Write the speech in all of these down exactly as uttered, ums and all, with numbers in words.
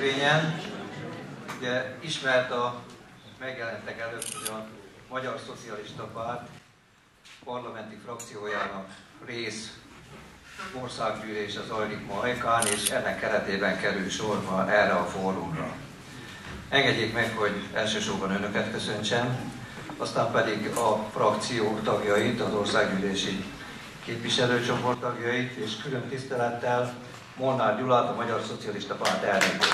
rendezvényen. Ugye ismert a megjelentek előtt, hogy a Magyar Szocialista Párt parlamenti frakciójának rész országgyűlése zajlik ma Ajkán, és ennek keretében kerül sor ma erre a fórumra. Engedjék meg, hogy elsősorban önöket köszöntsem, aztán pedig a frakció tagjait, az országgyűlési képviselőcsoport tagjait, és külön tisztelettel Molnár Gyulát, a Magyar Szocialista Párt elnökét.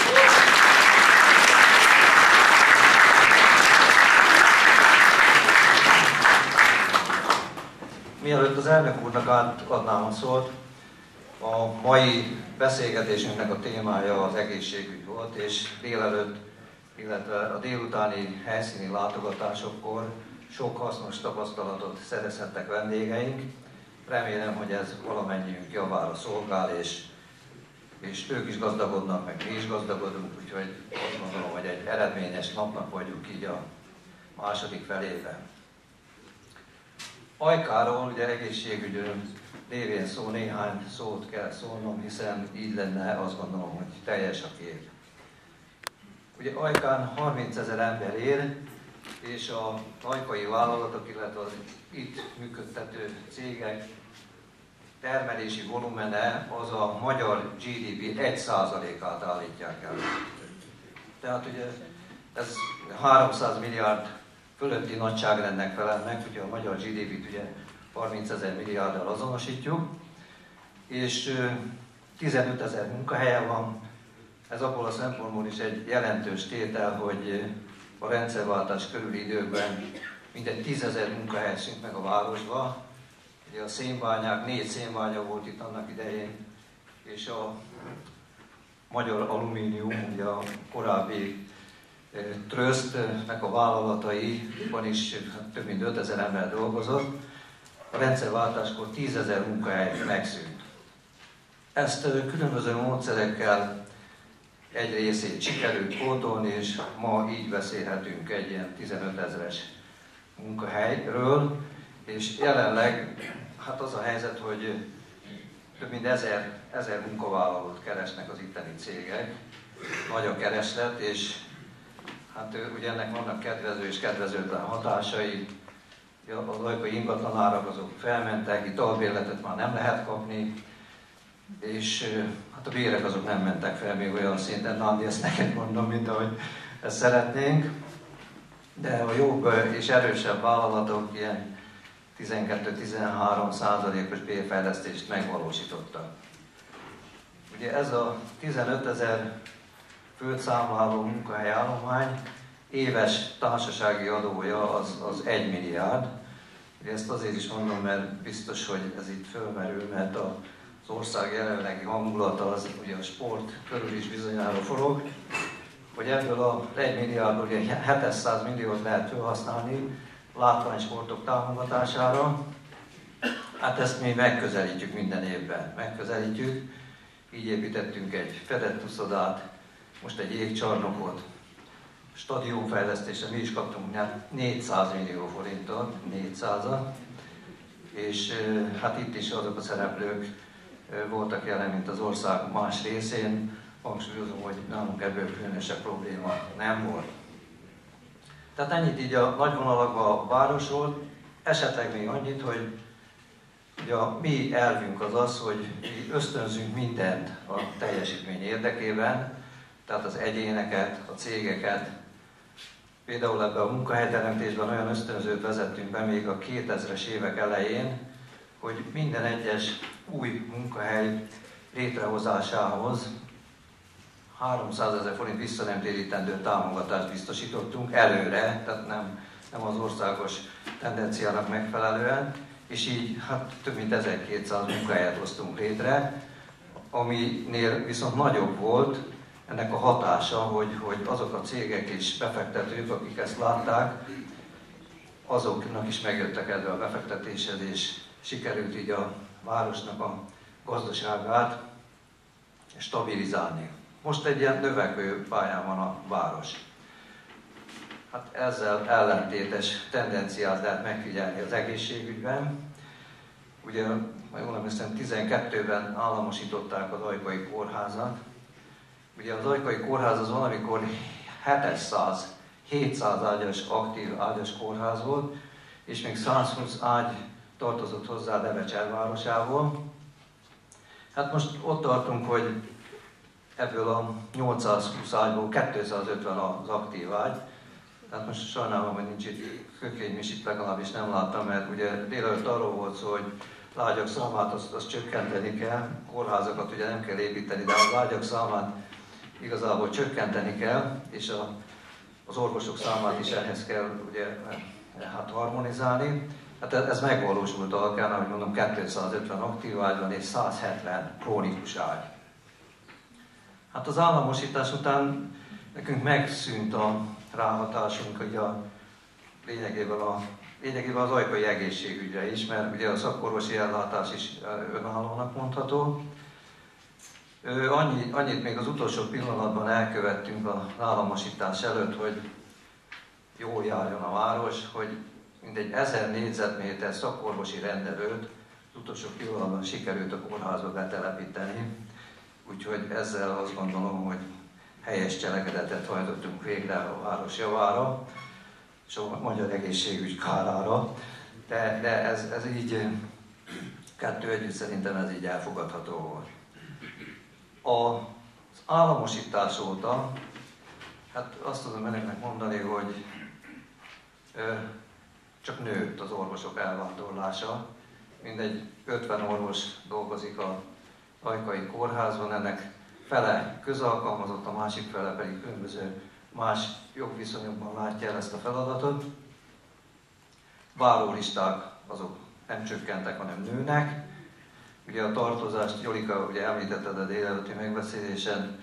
Mielőtt az elnök úrnak átadnám a szót, a mai beszélgetésünknek a témája az egészségügy volt, és délelőtt, illetve a délutáni helyszíni látogatásokkor sok hasznos tapasztalatot szerezhettek vendégeink. Remélem, hogy ez valamennyiünk javára szolgál, és, és ők is gazdagodnak, meg mi is gazdagodunk, úgyhogy azt gondolom, hogy egy eredményes napnak vagyunk így a második felében. Ajkáról, ugye egészségügyről lévén szó, néhány szót kell szólnom, hiszen így lenne, azt gondolom, hogy teljes a kép. Ugye Ajkán harmincezer ember él, és a ajkai vállalatok, illetve az itt működtető cégek termelési volumene az a magyar gé dé pé egy százalékát állítják el. Tehát ugye ez háromszáz milliárd fölötti nagyságrendnek felel meg, ugye a magyar gé dé pét ugye harmincezer milliárddal azonosítjuk, és tizenötezer munkahelye van. Ez abból a szempontból is egy jelentős tétel, hogy a rendszerváltás körüli időkben mintegy tízezer munkahely szűnt meg a városba. Ugye a szénbányák, négy szénbánya volt itt annak idején, és a Magyar Alumínium, ugye a korábbi Trösztnek a vállalataiban is több mint ötezer ember dolgozott. A rendszerváltáskor tízezer munkahely megszűnt. Ezt különböző módszerekkel egy részét sikerült pótolni, és ma így beszélhetünk egy ilyen tizenötezres munkahelyről, és jelenleg hát az a helyzet, hogy több mint ezer, ezer munkavállalót keresnek az itteni cégek, nagy a kereslet, és hát ugye ennek vannak kedvező és kedvezőtlen hatásai. Az ajkai ingatlanárak azok felmentek, itt albérletet már nem lehet kapni, és hát a bérek azok nem mentek fel még olyan szinten, Nándi, ezt neked mondom, mint ahogy ezt szeretnénk. De a jobb és erősebb vállalatok ilyen tizenkettő-tizenhárom százalékos bérfejlesztést megvalósítottak. Ugye ez a tizenötezer főt számláló munkahelyállomány éves társasági adója az, az egy milliárd. Ugye ezt azért is mondom, mert biztos, hogy ez itt fölmerül, mert a az ország jelenlegi hangulata az ugye a sport körül is bizonyára forog, hogy ebből a egy milliárdból hétszáz milliót lehet felhasználni látványsportok támogatására. Hát ezt mi megközelítjük minden évben, megközelítjük. Így építettünk egy fedett uszodát, most egy jégcsarnokot, stadionfejlesztésre mi is kaptunk négyszáz millió forintot, négyszázat, és hát itt is azok a szereplők voltak jelen, mint az ország más részén. Hangsúlyozom, hogy nálunk ebből különösebb probléma nem volt. Tehát ennyit így a nagy vonalakban a városról. Esetleg még annyit, hogy ugye a mi elvünk az az, hogy mi ösztönzünk mindent a teljesítmény érdekében, tehát az egyéneket, a cégeket. Például ebben a munkahelyteremtésben olyan ösztönzőt vezettünk be még a kétezres évek elején, hogy minden egyes új munkahely létrehozásához háromszázezer forint visszanemtérítendő támogatást biztosítottunk előre, tehát nem, nem az országos tendenciának megfelelően, és így hát több mint ezerkétszáz munkahelyet hoztunk létre, aminél viszont nagyobb volt ennek a hatása, hogy, hogy azok a cégek és befektetők, akik ezt látták, azoknak is megjött kedve a befektetéshez, és sikerült így a városnak a gazdaságát stabilizálni. Most egy ilyen növekvő pályán van a város. Hát ezzel ellentétes tendenciát lehet megfigyelni az egészségügyben. Ugye, ha jól emlékszem, tizenkettőben államosították az ajkai kórházat, Ugye az Ajkai Kórház az valamikor hétszáz, hétszáz ágyas, aktív ágyas kórház volt, és még százhúsz ágy tartozott hozzá Devecser városából. Hát most ott tartunk, hogy ebből a nyolcszázhúsz ágyból kétszázötven az aktív ágy. Tehát most sajnálom, hogy nincs itt Kökény Misit, legalábbis nem láttam, mert ugye délelőtt arról volt szó, hogy lágyak számát azt, azt csökkenteni kell, kórházakat ugye nem kell építeni, de a lágyak számát igazából csökkenteni kell, és a, az orvosok számát is ehhez kell ugye, hát harmonizálni. Hát ez megvalósult alkán, ahogy mondom, kétszázötven aktív ágy van és száz hetven krónikus ágy. Hát az államosítás után nekünk megszűnt a ráhatásunk, hogy a lényegében, a, lényegében az ajkai egészségügyre is, mert ugye a szakorvosi ellátás is önállónak mondható. Annyi, annyit még az utolsó pillanatban elkövettünk az államosítás előtt, hogy jól járjon a város, hogy mindegy ezer négyzetméter szakorvosi rendelőt az utolsó pillanatban sikerült a kórházba betelepíteni. Úgyhogy ezzel azt gondolom, hogy helyes cselekedetet hajtottunk végre a város javára, és a magyar egészségügy kárára. De, de ez, ez így, kettő együtt szerintem ez így elfogadható volt. Az államosítás óta, hát azt tudom önöknek mondani, hogy ö, csak nőtt az orvosok elvándorlása. Mindegy ötven orvos dolgozik a Ajkai Kórházban, ennek fele közalkalmazott, a másik fele pedig különböző más jogviszonyokban látja el ezt a feladatot. Várólisták azok nem csökkentek, hanem nőnek. Ugye a tartozást, Jolika, ugye említetted a délelőtti megbeszélésen,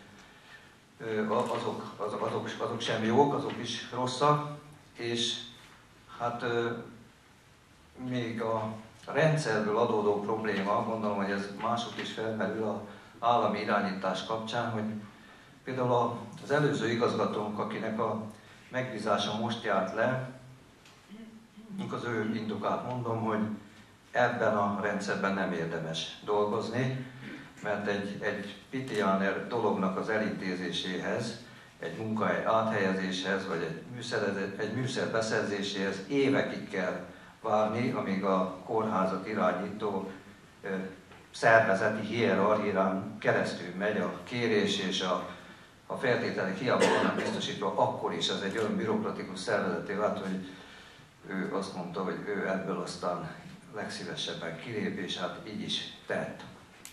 azok, azok, azok, azok sem jók, azok is rosszak, és hát még a rendszerből adódó probléma, gondolom, hogy ez mások is felmerül az állami irányítás kapcsán, hogy például az előző igazgatónk, akinek a megbízása most járt le, az ő indokát mondom, hogy ebben a rendszerben nem érdemes dolgozni, mert egy, egy pitiáner dolognak az elintézéséhez, egy munkahely áthelyezéshez, vagy egy műszer, egy műszer beszerzéséhez évekig kell várni, amíg a kórházat irányító szervezeti hierarchián keresztül megy a kérés, és a, a feltételek hiába vannak biztosítva, akkor is ez egy olyan bürokratikus szervezeté vált, hogy ő azt mondta, hogy ő ebből aztán legszívesebben kilép, és hát így is tett.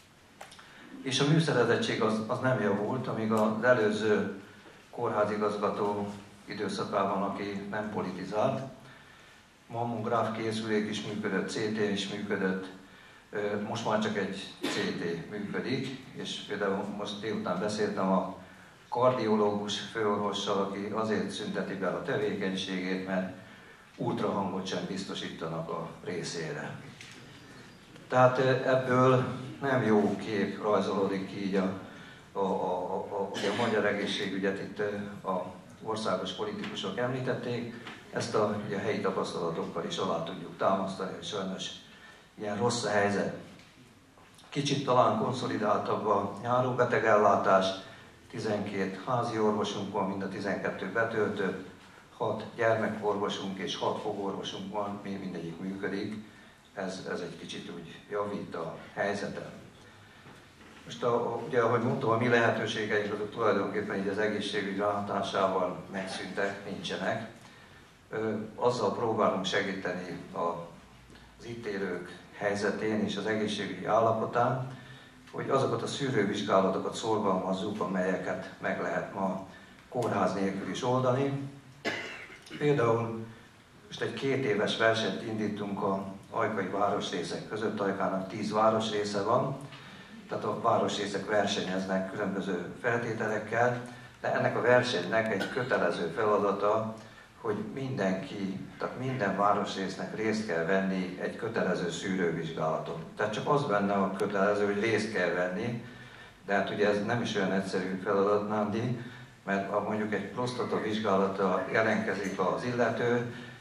És a műszerezettség az, az nem javult, amíg az előző kórházigazgató időszakában, aki nem politizált. Mammográf készülék is működött, cé té is működött, most már csak egy cé té működik, és például most délután beszéltem a kardiológus főorvossal, aki azért szünteti be a tevékenységét, mert ultrahangot sem biztosítanak a részére. Tehát ebből nem jó kép rajzolódik ki így a, a, a, a, a magyar egészségügyet itt a országos politikusok említették. Ezt a, a helyi tapasztalatokkal is alá tudjuk támasztani, hogy sajnos ilyen rossz a helyzet. Kicsit talán konszolidáltabb a járóbetegellátás, tizenkét házi orvosunk van, mind a tizenkettő betöltött, hat gyermekorvosunk és hat fogorvosunk van, mi mindegyik működik. Ez, ez egy kicsit úgy javít a helyzeten. Most a, ugye, ahogy mondtam, a mi lehetőségeink azok tulajdonképpen így az egészségügy ráhatásával megszűntek, nincsenek. Azzal próbálunk segíteni az itt élők helyzetén és az egészségügyi állapotán, hogy azokat a szűrővizsgálatokat szorgalmazzuk, amelyeket meg lehet ma kórház nélkül is oldani. Például most egy két éves versenyt indítunk a ajkai városrészek között, Ajkának tíz városrésze van, tehát a városrészek versenyeznek különböző feltételekkel, de ennek a versenynek egy kötelező feladata, hogy mindenki, tehát minden városrésznek részt kell venni egy kötelező szűrővizsgálaton. Tehát csak az benne a kötelező, hogy részt kell venni, de hát ugye ez nem is olyan egyszerű feladat, Nándi, mert ha mondjuk egy prostata vizsgálata jelentkezik az illető,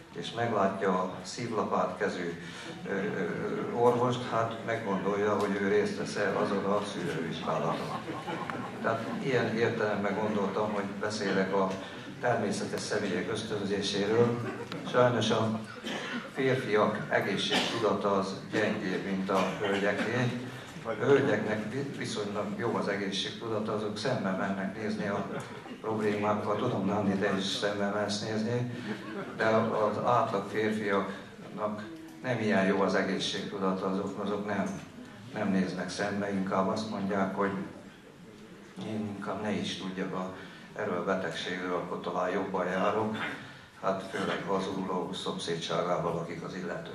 és meglátja a szívlapát kezű orvost, hát meggondolja, hogy ő részt vesz azon a szűrővizsgálaton. Tehát ilyen értelemben gondoltam, hogy beszélek a természetes személyek ösztönzéséről. Sajnos a férfiak egészségtudata az gyengébb, mint a hölgyeké. A hölgyeknek viszonylag jó az egészségtudata, azok szemben mennek nézni a problémákkal. Tudom, Nandi, te is szemben mensz nézni, de az átlag férfiaknak nem ilyen jó az egészségtudata, azok, azok nem, nem néznek szembe, inkább azt mondják, hogy én inkább ne is tudjak a, erről a betegségről, akkor talán jobban járok. Hát főleg, ha az urológus szomszédságában lakik az illető.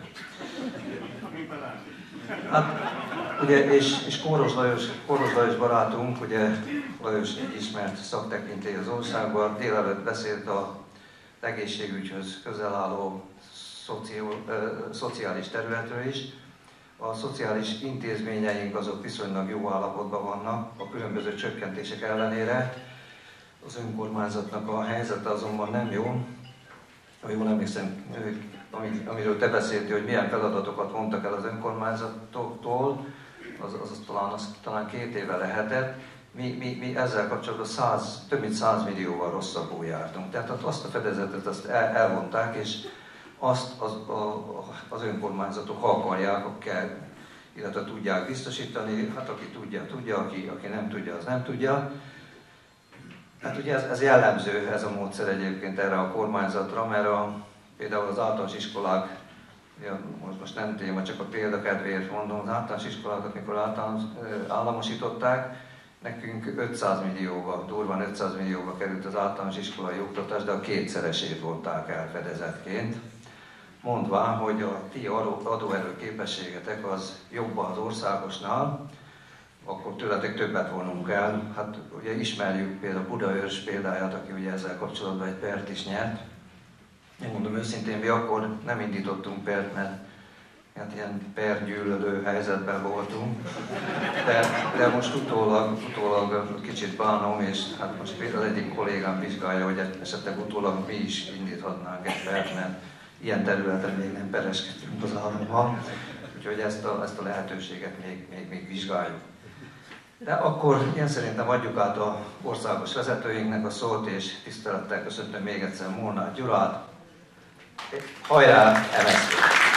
Hát, ugye, és, és Kóros Lajos, Kóros Lajos barátunk, ugye Lajos ismert szaktekintély az országban, délelőtt beszélt a egészségügyhöz közel álló szoció, ö, szociális területről is. A szociális intézményeink azok viszonylag jó állapotban vannak, a különböző csökkentések ellenére. Az önkormányzatnak a helyzete azonban nem jó. Ha jól emlékszem, amiről te beszéltél, hogy milyen feladatokat mondtak el az önkormányzatoktól, az, az, az, talán, az talán két éve lehetett. Mi, mi, mi ezzel kapcsolatban száz, több mint száz millióval rosszabbul jártunk. Tehát azt a fedezetet azt el, elvonták, és azt az, a, az önkormányzatok, ha akarják, kell, illetve tudják biztosítani. Hát aki tudja, tudja, aki, aki nem tudja, az nem tudja. Hát ugye ez, ez jellemző, ez a módszer egyébként erre a kormányzatra, mert a, például az általános iskolák, ja, most, most nem téma, csak a példakedvéért mondom, az általános iskolákat, mikor általános, államosították, nekünk ötszáz millióba, durván ötszáz millióba került az általános iskolai oktatás, de a kétszeresét volták el fedezetként, mondván, hogy a ti adóerő képességetek az jobb az országosnál, akkor tőletek többet vonunk el. Hát ugye ismerjük például Budaörs példáját, aki ugye ezzel kapcsolatban egy pert is nyert. Én mondom őszintén, mi akkor nem indítottunk pert, mert hát ilyen pergyűlölő helyzetben voltunk. De, de most utólag, utólag kicsit bánom, és hát most például egyik kollégám vizsgálja, hogy esetleg utólag mi is indíthatnánk egy pert, mert ilyen területen még nem pereskedtünk az állammal. Úgyhogy ezt a, ezt a lehetőséget még, még, még vizsgáljuk. De akkor én szerintem adjuk át az országos vezetőinknek a szót, és tisztelettel köszöntöm még egyszer Molnár Gyurát. Hajrá, em es zé!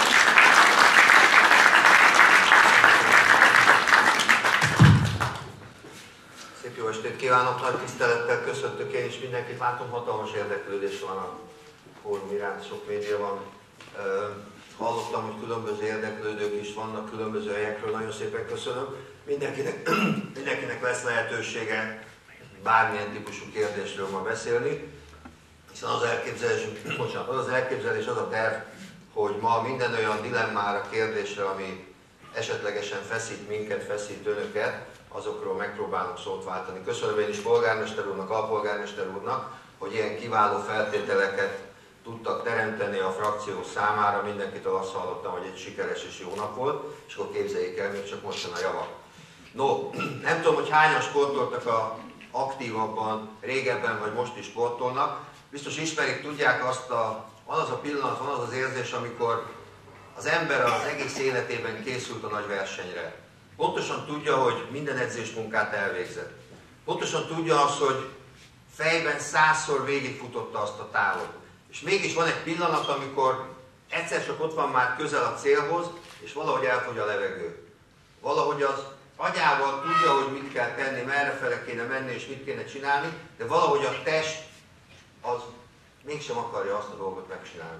Szép jó estét kívánok, nagy tisztelettel köszöntök én is mindenkit. Látom, hatalmas érdeklődés van a fórum iránt, sok média van. Hallottam, hogy különböző érdeklődők is vannak különböző helyekről, nagyon szépen köszönöm. Mindenkinek, mindenkinek lesz lehetősége bármilyen típusú kérdésről ma beszélni, hiszen az elképzelés, bocsánat, az, az elképzelés, az a terv, hogy ma minden olyan dilemmára, kérdésre, ami esetlegesen feszít minket, feszít önöket, azokról megpróbálunk szót váltani. Köszönöm én is polgármester úrnak, alpolgármester úrnak, hogy ilyen kiváló feltételeket tudtak teremteni a frakció számára. Mindenkitől azt hallottam, hogy egy sikeres és jó nap volt, és akkor képzeljék el, még csak most jön a javak. No, nem tudom, hogy hányan sportoltak a aktívabban, régebben vagy most is sportolnak. Biztos ismerik, tudják azt, a, van az a pillanat, van az az érzés, amikor az ember az egész életében készült a nagy versenyre. Pontosan tudja, hogy minden edzésmunkát elvégzett. Pontosan tudja azt, hogy fejben százszor végigfutotta azt a távot. És mégis van egy pillanat, amikor egyszer csak ott van már közel a célhoz, és valahogy elfogy a levegő. Valahogy az agyával tudja, hogy mit kell tenni, merrefele kéne menni és mit kéne csinálni, de valahogy a test az mégsem akarja azt a dolgot megcsinálni.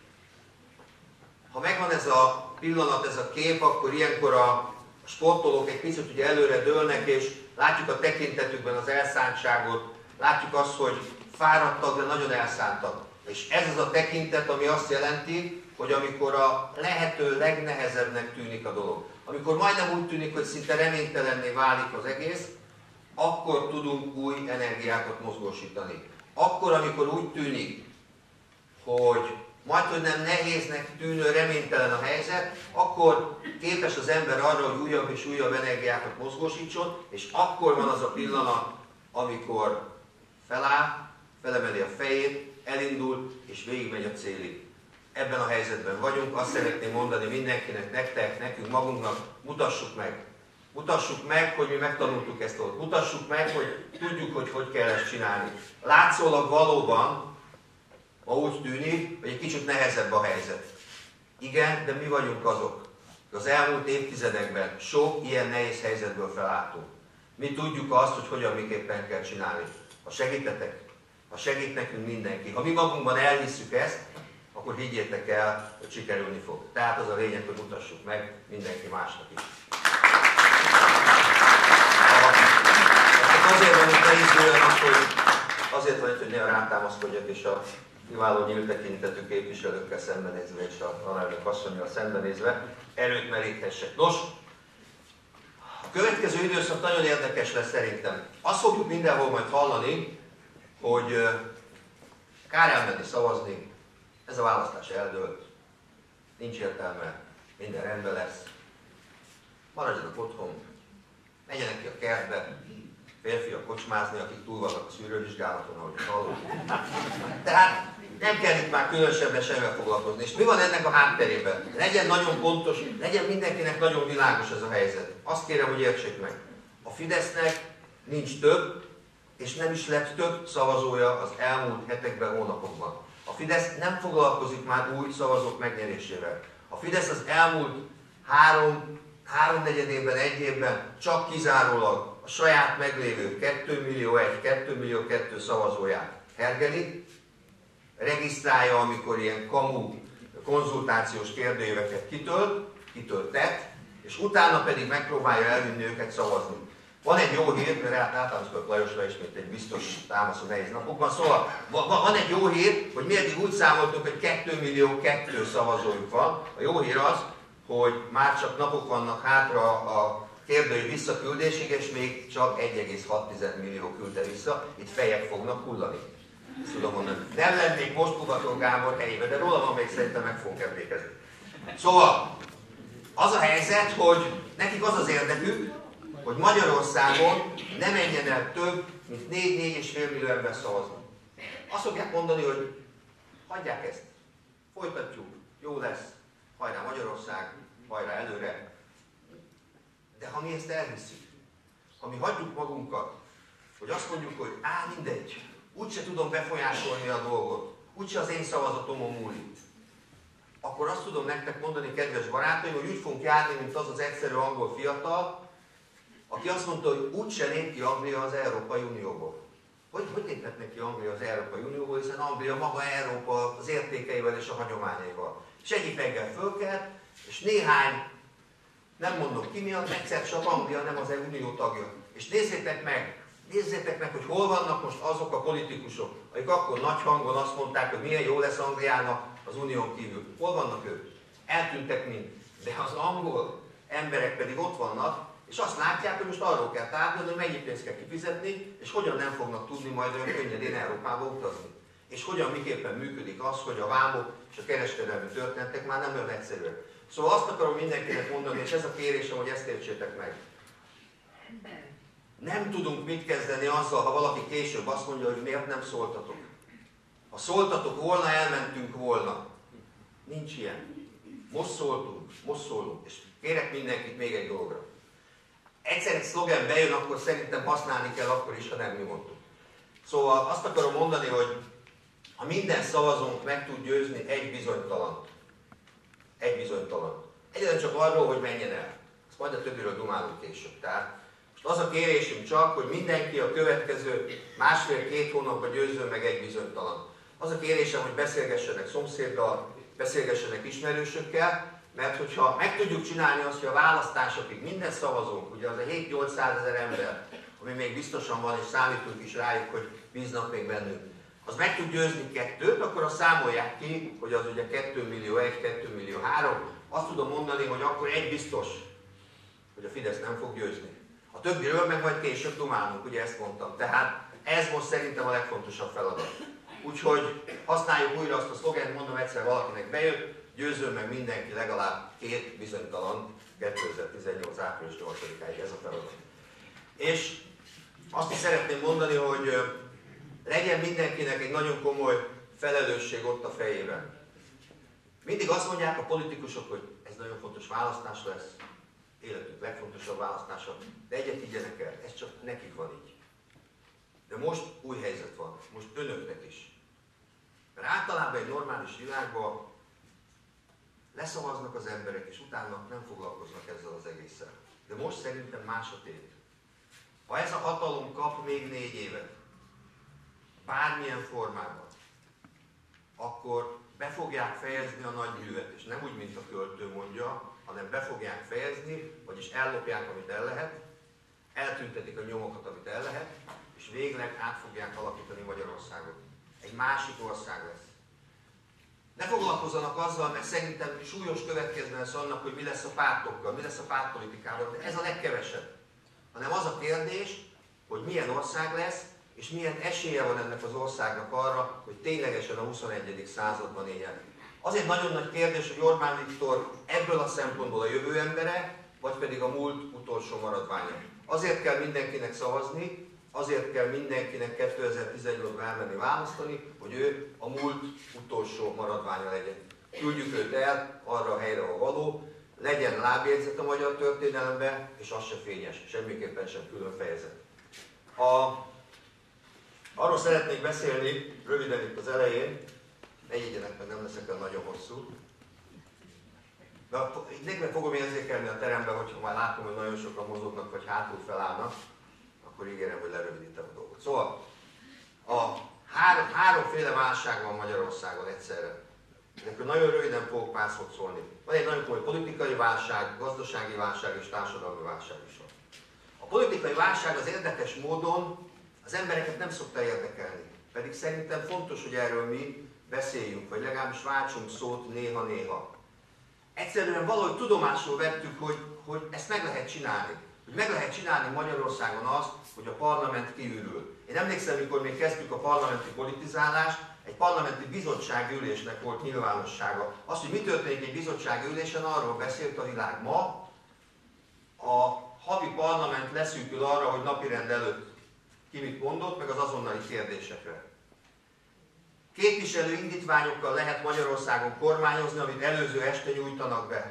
Ha megvan ez a pillanat, ez a kép, akkor ilyenkor a sportolók egy picit ugye előre dőlnek, és látjuk a tekintetükben az elszántságot, látjuk azt, hogy fáradtak, de nagyon elszántak. És ez az a tekintet, ami azt jelenti, hogy amikor a lehető legnehezebbnek tűnik a dolog, amikor majdnem úgy tűnik, hogy szinte reménytelenné válik az egész, akkor tudunk új energiákat mozgósítani. Akkor, amikor úgy tűnik, hogy majdhogy nem nehéznek tűnő, reménytelen a helyzet, akkor képes az ember arra, hogy újabb és újabb energiákat mozgósítson, és akkor van az a pillanat, amikor feláll, felemeli a fejét, elindul és végigmegy a célig. ebben a helyzetben vagyunk. Azt szeretném mondani mindenkinek, nektek, nekünk, magunknak, mutassuk meg. Mutassuk meg, hogy mi megtanultuk ezt ott. Mutassuk meg, hogy tudjuk, hogy hogy kell ezt csinálni. Látszólag valóban, ma úgy tűnik, hogy egy kicsit nehezebb a helyzet. Igen, de mi vagyunk azok. Az elmúlt évtizedekben sok ilyen nehéz helyzetből felálltunk. Mi tudjuk azt, hogy hogyan miképpen kell csinálni. Ha segítetek, ha segít nekünk mindenki. Ha mi magunkban elhisszük ezt, akkor higgyétek el, hogy sikerülni fog. Tehát az a lényeg, hogy mutassuk meg mindenki másnak is. Azért van itt nehéz hogy azért van itt, hogy néha rátámaszkodjak, és a kiváló nyílt tekintetű képviselőkkel szembenézve, és a alelnök asszonnyal szembenézve erőt meríthessek. Nos, a következő időszak nagyon érdekes lesz szerintem. Azt fogjuk mindenhol majd hallani, hogy kár elmenni szavazni, ez a választás eldőlt, nincs értelme, minden rendben lesz, maradjanak otthon, menjenek ki a kertbe, férfiak kocsmázni, akik túl vannak a szűrővizsgálaton, ahogy hallottuk. Tehát nem kell itt már különösebben semmivel foglalkozni. És mi van ennek a hátterében? Legyen nagyon pontos, legyen mindenkinek nagyon világos ez a helyzet. Azt kérem, hogy értsék meg. A Fidesznek nincs több, és nem is lett több szavazója az elmúlt hetekben, hónapokban. A Fidesz nem foglalkozik már új szavazók megnyerésével. A Fidesz az elmúlt három, háromnegyedében, egy évben csak kizárólag a saját meglévő két millió egy, két millió kettő szavazóját hergeli, regisztrálja, amikor ilyen kamu konzultációs kérdőíveket kitölt, kitöltett, és utána pedig megpróbálja elvinni őket szavazni. Van egy jó hír, mert általánoszkodott Lajosra ismét egy biztos támaszó nehéz napokban, szóval van egy jó hír, hogy mi eddig úgy számoltunk, hogy két millió kettő szavazójuk van. A jó hír az, hogy már csak napok vannak hátra a kérdői visszaküldésig, és még csak egy egész hat millió küldte vissza, itt fejek fognak hullani. Ezt tudom mondani. Nem lennék most Pugató Gábor helyében, de róla van még szerintem meg fogunk emlékezni. Szóval, az a helyzet, hogy nekik az az érdekük, hogy Magyarországon ne menjen el több, mint négy-négy és fél millió ember szavazni. Azt fogják mondani, hogy hagyják ezt, folytatjuk, jó lesz, hajrá Magyarország, hajrá előre. De ha mi ezt elhisszük, ha mi hagyjuk magunkat, hogy azt mondjuk, hogy á, mindegy, úgyse tudom befolyásolni a dolgot, úgyse az én szavazatomon múlik, akkor azt tudom nektek mondani, kedves barátaim, hogy úgy fogunk járni, mint az az egyszerű angol fiatal, aki azt mondta, hogy úgyse lép ki Anglia az Európai Unióból. Hogy, hogy léphetnek ki Anglia az Európai Unióból, hiszen Anglia maga Európa az értékeivel és a hagyományaival. És egyik reggel fölkelt, és néhány, nem mondom ki miatt, egyszer csak Anglia nem az Unió tagja. És nézzétek meg, nézzétek meg, hogy hol vannak most azok a politikusok, akik akkor nagy hangon azt mondták, hogy milyen jó lesz Angliának az unión kívül. Hol vannak ők? Eltűntek mind. De az angol emberek pedig ott vannak, és azt látják, hogy most arról kell tárgyalni, hogy mennyi pénzt kell kifizetni, és hogyan nem fognak tudni majd olyan könnyedén Európába utazni. És hogyan, miképpen működik az, hogy a vámok és a kereskedelmi történetek már nem olyan egyszerűek. Szóval azt akarom mindenkinek mondani, és ez a kérésem, hogy ezt értsétek meg. Nem tudunk mit kezdeni azzal, ha valaki később azt mondja, hogy miért nem szóltatok. Ha szóltatok volna, elmentünk volna. Nincs ilyen. Most szóltunk, most szólunk. És kérek mindenkit még egy dologra. Egyszer egy szlogen bejön, akkor szerintem használni kell akkor is, ha nem mi mondtuk. Szóval azt akarom mondani, hogy ha minden szavazónk meg tud győzni egy bizonytalant, egy bizonytalant, egyébként csak arról, hogy menjen el. Ezt majd a többiről dumálunk később. Tehát most az a kérésünk csak, hogy mindenki a következő másfél-két hónapban győzzön meg egy bizonytalant. Az a kérésem, hogy beszélgessenek szomszéddal, beszélgessenek ismerősökkel, mert hogyha meg tudjuk csinálni azt, hogy a választásokig minden szavazónk, ugye az a hét-nyolcszázezer ember, ami még biztosan van, és számítunk is rájuk, hogy bíznak még bennünk, az meg tud győzni kettőt, akkor azt számolják ki, hogy az ugye két millió egy, két millió három. Azt tudom mondani, hogy akkor egy biztos, hogy a Fidesz nem fog győzni. A többiről meg majd később dumálunk, ugye ezt mondtam. Tehát ez most szerintem a legfontosabb feladat. Úgyhogy használjuk újra azt a szlogent, mondom egyszer valakinek bejött, győzzön meg mindenki legalább két bizonytalan kétezer-tizennyolc április nyolcadikáig, ez a feladat. És azt is szeretném mondani, hogy legyen mindenkinek egy nagyon komoly felelősség ott a fejében. Mindig azt mondják a politikusok, hogy ez nagyon fontos választás lesz, életünk legfontosabb választása, de egyet higgyenek el, ez csak nekik van így. De most új helyzet van, most önöknek is. Mert általában egy normális világban leszavaznak az emberek, és utána nem foglalkoznak ezzel az egésszel. De most szerintem más a tét. Ha ez a hatalom kap még négy évet, bármilyen formában, akkor be fogják fejezni a nagy művet, és nem úgy, mint a költő mondja, hanem be fogják fejezni, vagyis ellopják, amit el lehet, eltüntetik a nyomokat, amit el lehet, és végleg át fogják alakítani Magyarországot. Egy másik ország lesz. Ne foglalkozzanak azzal, mert szerintem súlyos következmény lesz annak, hogy mi lesz a pártokkal, mi lesz a pártpolitikával, de ez a legkevesebb. Hanem az a kérdés, hogy milyen ország lesz, és milyen esélye van ennek az országnak arra, hogy ténylegesen a huszonegyedik században éljen. Azért nagyon nagy kérdés, hogy Orbán Viktor ebből a szempontból a jövő embere, vagy pedig a múlt utolsó maradványa. Azért kell mindenkinek szavazni, azért kell mindenkinek kétezer-tizennyolcban elmenni választani, hogy ő a múlt utolsó maradványa legyen. Küldjük őt el arra a helyre, ahol való, legyen lábjegyzet a magyar történelembe, és az se fényes, semmiképpen sem külön fejezet. A, arról szeretnék beszélni, röviden itt az elején, ne jegyenek meg, nem leszek el nagyon hosszú. De így meg fogom érzékelni a teremben, hogyha már látom, hogy nagyon sokan mozognak, vagy hátul felállnak, akkor ígérem, hogy lerövidítem a dolgot. Szóval, a három, háromféle válság van Magyarországon egyszerre. Ezekről nagyon röviden fogok pár szót szólni. Van egy nagyon komoly politikai válság, gazdasági válság és társadalmi válság is van. A politikai válság az érdekes módon az embereket nem szokta érdekelni. Pedig szerintem fontos, hogy erről mi beszéljünk, vagy legalábbis váltsunk szót néha-néha. Egyszerűen valahogy tudomásul vettük, hogy, hogy ezt meg lehet csinálni. Hogy meg lehet csinálni Magyarországon azt, hogy a parlament kiürül. Én emlékszem, mikor még kezdtük a parlamenti politizálást, egy parlamenti bizottsági ülésnek volt nyilvánossága. Az, hogy mi történik egy bizottsági ülésen, arról beszélt a világ. Ma a havi parlament leszűkül arra, hogy napirend előtt ki mit mondott, meg az azonnali kérdésekre. Képviselő indítványokkal lehet Magyarországon kormányozni, amit előző este nyújtanak be.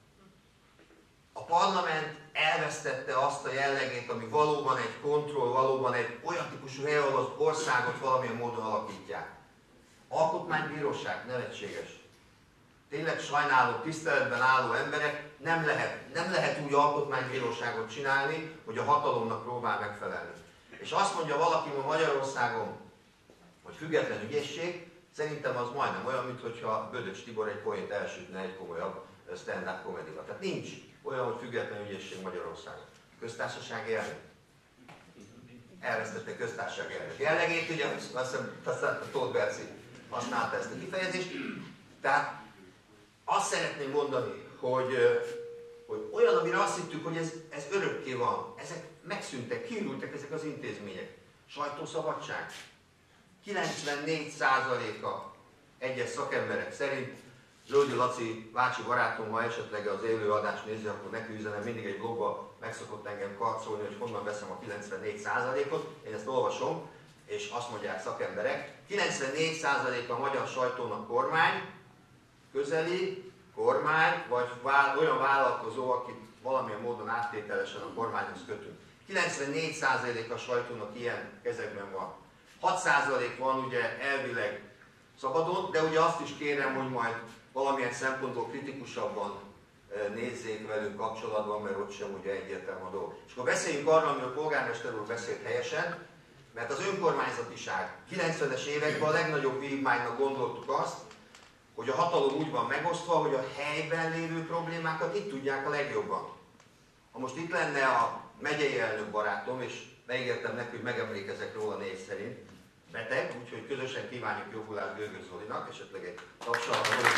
A parlament elvesztette azt a jellegét, ami valóban egy kontroll, valóban egy olyan típusú hely, ahol az országot valamilyen módon alakítják. Alkotmánybíróság, nevetséges. Tényleg sajnáló, tiszteletben álló emberek, nem lehet, nem lehet úgy alkotmánybíróságot csinálni, hogy a hatalomnak próbál megfelelni. És azt mondja valaki ma Magyarországon, hogy független ügyészség, szerintem az majdnem olyan, mintha Bödöcs Tibor egy poént elsütne egy komolyabb stand-up komediba. Tehát nincs olyan, hogy független ügyészség Magyarországon. Köztársasági elnök. Elvesztette köztársasági elnök jellegét, ugye azt hiszem Tóth Berci használta ezt a kifejezést. Tehát azt szeretném mondani, hogy, hogy olyan, amire azt hittük, hogy ez, ez örökké van, ezek megszűntek, kiürültek ezek az intézmények. Sajtószabadság. kilencvennégy százaléka egyes szakemberek szerint, Zsoldi Laci bácsi barátom, ha esetleg az élő adást nézi, akkor neki üzenem, mindig egy blogba meg szokott engem karcolni, hogy honnan veszem a kilencvennégy százalékot. Én ezt olvasom, és azt mondják szakemberek, kilencvennégy százaléka a magyar sajtónak kormány, közeli, kormány, vagy vál, olyan vállalkozó, akit valamilyen módon áttételesen a kormányhoz kötünk. kilencvennégy százaléka a sajtónak ilyen kezekben van. hat százalék van ugye elvileg szabadon, de ugye azt is kérem, hogy majd valamilyen szempontból kritikusabban nézzék velünk kapcsolatban, mert ott sem ugye egyértelmű a dolog. És akkor beszéljünk arról, amiről a polgármester úr beszélt helyesen, mert az önkormányzatiság kilencvenes években a legnagyobb vívmánynak gondoltuk azt, hogy a hatalom úgy van megosztva, hogy a helyben lévő problémákat itt tudják a legjobban. Ha most itt lenne a megyei elnök barátom, és megígértem neki, hogy megemlékezek róla név szerint, beteg, úgyhogy közösen kívánjuk jobbulást Gőgös Zolinak, esetleg egy tapsalat, hogy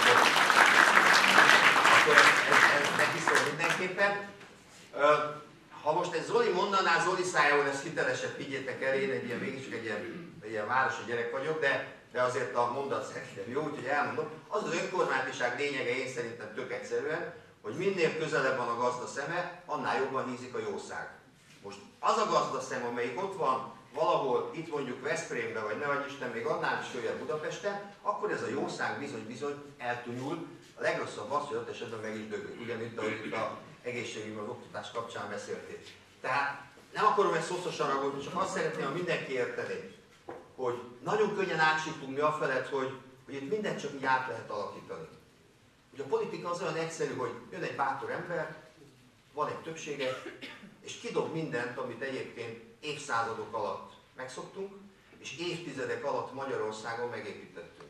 akkor ez, ez neki szól mindenképpen. Ha most egy Zoli mondaná, Zoli szájából ez hitelesebb, higgyétek el, én egy ilyen, mégiscsak egy ilyen, egy ilyen városi gyerek vagyok, de, de azért a mondat szerintem jó, úgyhogy elmondom. Az az önkormányzatiság lényege én szerintem tök egyszerűen, hogy minél közelebb van a gazda szeme, annál jobban hízik a jószág. Most az a gazda szem, amelyik ott van valahol itt mondjuk Veszprémben, vagy ne adj Isten, még annál is följebb Budapesten, akkor ez a jószág bizony-bizony eltúnyul. A legrosszabb az, hogy ott esetben meg is döglik. Ugyanitt, ahogy itt az egészségügyi az oktatás kapcsán beszéltél. Tehát nem akarom ezt szoszosan ragadni, csak azt szeretném, ha mindenki érteni, hogy nagyon könnyen átsítunk mi afelett, hogy, hogy itt mindent csak így át lehet alakítani. Ugye a politika az olyan egyszerű, hogy jön egy bátor ember, van egy többsége, és kidob mindent, amit egyébként évszázadok alatt megszoktunk, és évtizedek alatt Magyarországon megépítettünk.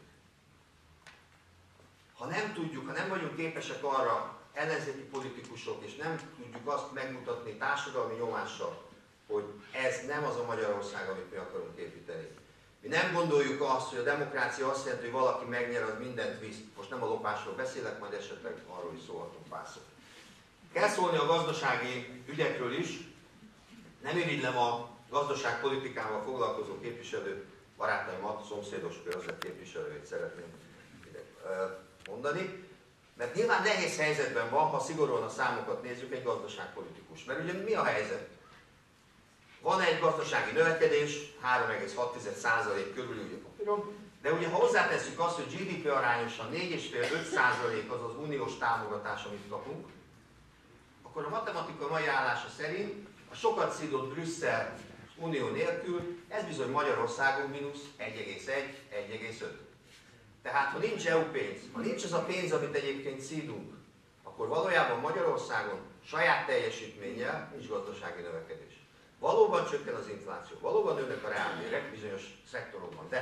Ha nem tudjuk, ha nem vagyunk képesek arra ellenzéki politikusok, és nem tudjuk azt megmutatni társadalmi nyomással, hogy ez nem az a Magyarország, amit mi akarunk építeni. Mi nem gondoljuk azt, hogy a demokrácia azt jelenti, hogy valaki megnyer, az mindent visz. Most nem a lopásról beszélek, majd esetleg arról is szólhatunk pár szót. Kell szólni a gazdasági ügyekről is. Nem irigylem a gazdaságpolitikával foglalkozó képviselő barátaimat, szomszédos körzet képviselőjét szeretném mondani. Mert nyilván nehéz helyzetben van, ha szigorúan a számokat nézzük, egy gazdaságpolitikus. Mert ugye mi a helyzet? Van egy gazdasági növekedés, három egész hat százalék körül ugye papíron, de ugye ha hozzátesszük azt, hogy gé dé pé arányosan négy egész öt százalék az az uniós támogatás, amit kapunk, akkor a matematika mai állása szerint a sokat szidott Brüsszel unió nélkül, ez bizony Magyarországon mínusz egy egész egy - egy egész öt. Tehát ha nincs é u pénz, ha nincs az a pénz, amit egyébként szídunk, akkor valójában Magyarországon saját teljesítménnyel nincs gazdasági növekedés. Valóban csökken az infláció, valóban nőnek a reálbérek bizonyos szektorokban, de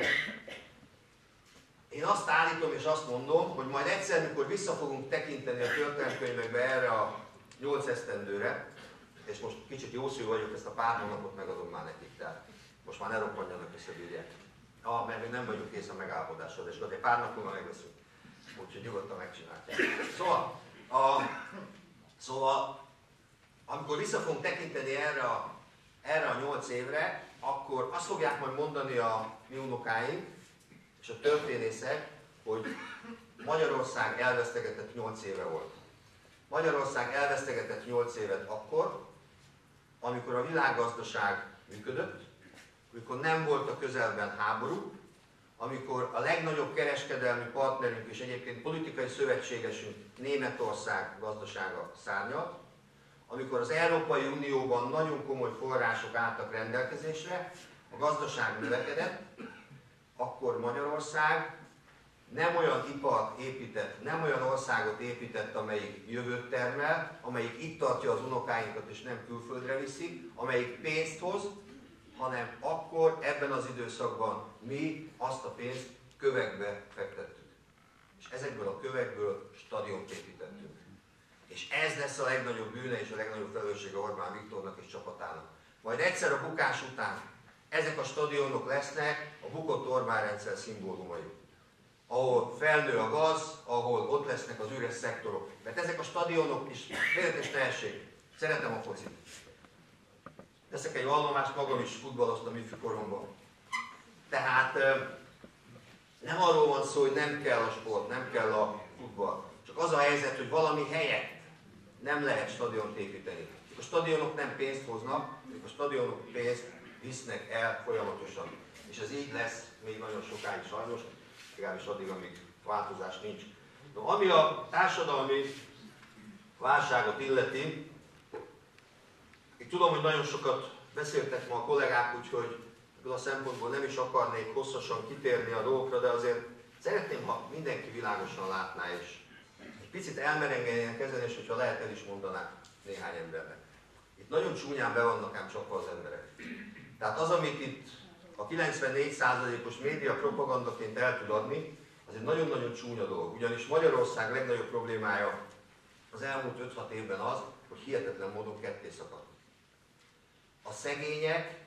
én azt állítom és azt mondom, hogy majd egyszer, mikor vissza fogunk tekinteni a történelemkönyvekbe erre a nyolc esztendőre, és most kicsit jószű vagyok, ezt a pár hónapot megadom már nekik, tehát most már ne roppanjanak összebírják. Ah, mert még nem vagyunk kész a megállapodással, és egy pár napon megveszünk. Úgyhogy nyugodtan megcsinálják. Szóval, a, szóval, amikor vissza fogunk tekinteni erre a, erre a nyolc évre, akkor azt fogják majd mondani a mi unokáink és a történészek, hogy Magyarország elvesztegetett nyolc éve volt. Magyarország elvesztegetett nyolc évet akkor, amikor a világgazdaság működött, amikor nem volt a közelben háború, amikor a legnagyobb kereskedelmi partnerünk és egyébként politikai szövetségesünk Németország gazdasága szárnyalt, amikor az Európai Unióban nagyon komoly források álltak rendelkezésre, a gazdaság növekedett, akkor Magyarország nem olyan ipart épített, nem olyan országot épített, amelyik jövőt termel, amelyik itt tartja az unokáinkat és nem külföldre viszi, amelyik pénzt hoz, hanem akkor ebben az időszakban mi azt a pénzt kövekbe fektettük. És ezekből a kövekből stadiont építettünk. És ez lesz a legnagyobb bűne és a legnagyobb felelőssége Orbán Viktornak és csapatának. Majd egyszer a bukás után ezek a stadionok lesznek a bukott Orbán rendszer szimbólumai. Ahol felnő a gaz, ahol ott lesznek az üres szektorok. Mert ezek a stadionok is félretes tehetség. Szeretem a focit. Teszek egy vallomást, magam is futballoztam ifjúkoromban. Tehát nem arról van szó, hogy nem kell a sport, nem kell a futball. Csak az a helyzet, hogy valami helyett nem lehet stadiont építeni. A stadionok nem pénzt hoznak, a stadionok pénzt visznek el folyamatosan. És ez így lesz még nagyon sokáig sajnos, legalábbis addig, amíg változás nincs. No, ami a társadalmi válságot illeti, én tudom, hogy nagyon sokat beszéltek ma a kollégák, úgyhogy ebből a szempontból nem is akarnék hosszasan kitérni a dolgokra, de azért szeretném, ha mindenki világosan látná, és egy picit elmerengeljenek ezen, és hogyha lehet, el is mondanák néhány embernek. Itt nagyon csúnyán be vannak ám csapva az emberek. Tehát az, amit itt a kilencvennégy százalékos média propagandaként el tud adni, az egy nagyon-nagyon csúnya dolog. Ugyanis Magyarország legnagyobb problémája az elmúlt öt-hat évben az, hogy hihetetlen módon ketté szakadt. A szegények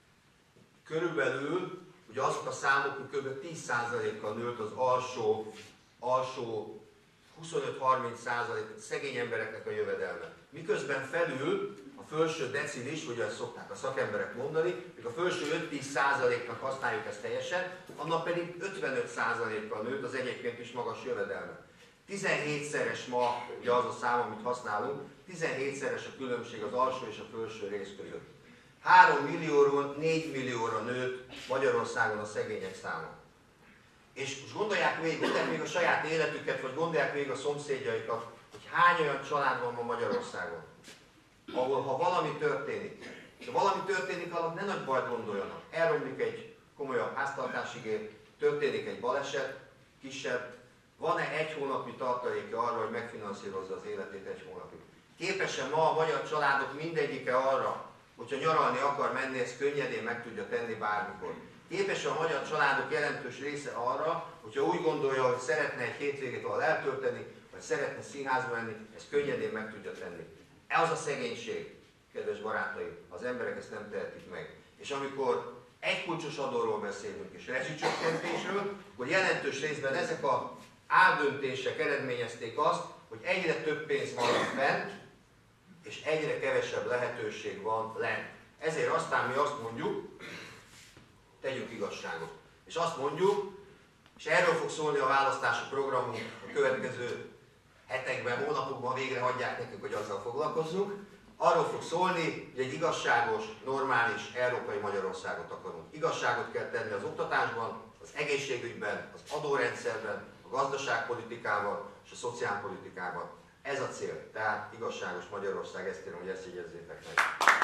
körülbelül, ugye azok a számok, hogy kb. tíz százalékkal nőtt az alsó, alsó huszonöt-harminc százalék szegény embereknek a jövedelme. Miközben felül a felső decilis, ugye ezt szokták a szakemberek mondani, még a felső öt-tíz százaléknak használjuk ezt teljesen, annak pedig ötvenöt százalékkal nőtt az egyébként is magas jövedelme. tizenhétszeres ma, ugye az a szám, amit használunk, tizenhétszeres a különbség az alsó és a felső rész között. három millióról négy millióra nőtt Magyarországon a szegények száma. És most gondolják végig, gondolják még a saját életüket, vagy gondolják végig a szomszédjaikat, hogy hány olyan család van ma Magyarországon, ahol ha valami történik, ha valami történik, alatt ne nagy bajt gondoljanak. Elromlik egy komolyabb háztartási gép, történik egy baleset, kisebb, van-e egy hónapnyi tartaléka arra, hogy megfinanszírozza az életét egy hónapig? Képes-e ma a magyar családok mindegyike arra, hogyha nyaralni akar menni, ezt könnyedén meg tudja tenni bármikor? Képes-e a magyar családok jelentős része arra, hogyha úgy gondolja, hogy szeretne egy hétvégét valahol eltölteni, vagy szeretne színházba menni, ezt könnyedén meg tudja tenni? Ez az a szegénység, kedves barátaim, az emberek ezt nem tehetik meg. És amikor egy kulcsos adóról beszélünk és rezsicsökkentésről, akkor jelentős részben ezek az áldöntések eredményezték azt, hogy egyre több pénz marad fent, és egyre kevesebb lehetőség van lent. Ezért aztán mi azt mondjuk, tegyük igazságot. És azt mondjuk, és erről fog szólni a választási programunk a következő hetekben, hónapokban, végre hagyják nekünk, hogy azzal foglalkozzunk. Arról fog szólni, hogy egy igazságos, normális, európai Magyarországot akarunk. Igazságot kell tenni az oktatásban, az egészségügyben, az adórendszerben, a gazdaságpolitikában és a szociálpolitikában. Ez a cél, tehát igazságos Magyarország, ezt kérem, hogy ezt jegyezzétek meg.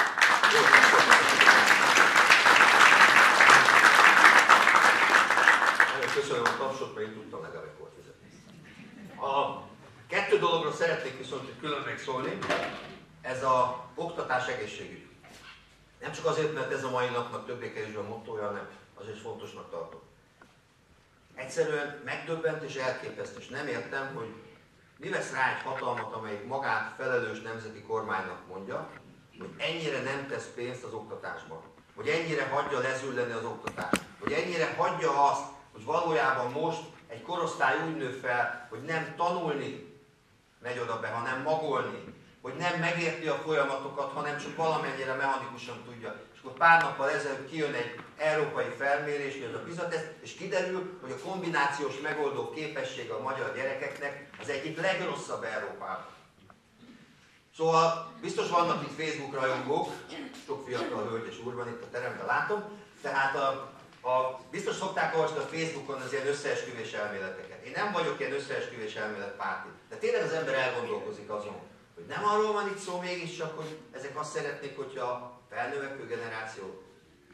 Köszönöm a tapsot, mert én tudtam legalább ekkort fizetni. A kettő dologra szeretnék viszont külön megszólni. Ez az oktatás, egészségügy. Nem csak azért, mert ez a mai napnak többé-kevésbé a mottója, hanem azért fontosnak tartom. Egyszerűen megdöbbent és elképesztő, és nem értem, hogy mi vesz rá egy hatalmat, amelyik magát felelős nemzeti kormánynak mondja, hogy ennyire nem tesz pénzt az oktatásban, hogy ennyire hagyja lezülleni az oktatást, hogy ennyire hagyja azt, hogy valójában most egy korosztály úgy nő fel, hogy nem tanulni megy oda be, hanem magolni, hogy nem megérti a folyamatokat, hanem csak valamennyire mechanikusan tudja. És akkor pár nappal ezelőtt kijön egy európai felmérés, hogy ez a PISA teszt, és kiderül, hogy a kombinációs megoldó képessége a magyar gyerekeknek az egyik legrosszabb Európában. Szóval biztos vannak itt Facebook rajongók, sok fiatal hölgy és úr van itt a teremben, látom, tehát a, a, biztos szokták olvasni a Facebookon az ilyen összeesküvés elméleteket. Én nem vagyok ilyen összeesküvés elmélet párti, de tényleg az ember elgondolkozik azon, hogy nem arról van itt szó mégiscsak, hogy ezek azt szeretnék, hogyha a felnövekvő generáció,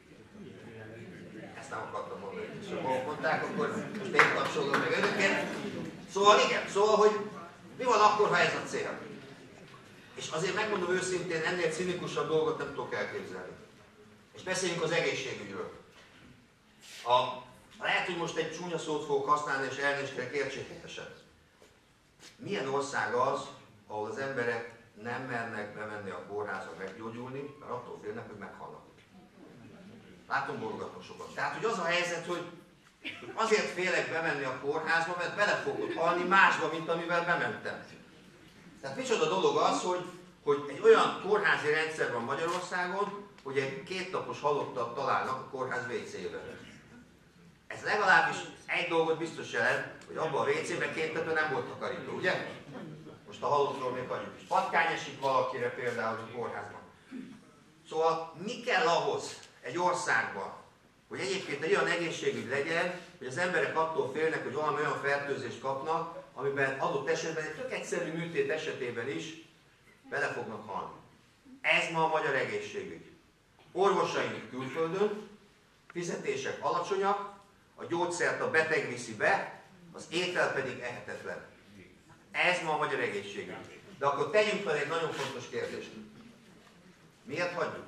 ezt nem akartam mondani, hogy sokan mondták, akkor most én kapcsolom meg önöket. Szóval igen, szóval, hogy mi van akkor, ha ez a cél? És azért megmondom őszintén, ennél cinikusabb dolgot nem tudok elképzelni. És beszéljünk az egészségügyről. A, lehet, hogy most egy csúnya szót fogok használni, és elnézést kérek, értsék helyesen. Milyen ország az, ahol az emberek nem mernek bemenni a kórházba meggyógyulni, mert attól félnek, hogy meghalnak. Látom bologatnak sokat. Tehát, hogy az a helyzet, hogy azért félek bemenni a kórházba, mert bele fogok halni másba, mint amivel bementem. Tehát micsoda dolog az, hogy, hogy egy olyan kórházi rendszer van Magyarországon, hogy egy kétnapos halottat találnak a kórház vécében. Ez legalábbis egy dolgot biztos jelent, hogy abban a vécében két napja nem volt takarító, ugye? Most a halottról még hagyjuk is. Patkány esik valakire például a kórházban. Szóval mi kell ahhoz egy országban, hogy egyébként egy olyan egészségügy legyen, hogy az emberek attól félnek, hogy valami olyan fertőzést kapnak, amiben adott esetben egy tök egyszerű műtét esetében is bele fognak halni. Ez ma a magyar egészségügy. Orvosaink külföldön, fizetések alacsonyak, a gyógyszert a beteg viszi be, az étel pedig ehetetlen. Ez ma a magyar egészségügy. De akkor tegyünk fel egy nagyon fontos kérdést. Miért hagyjuk?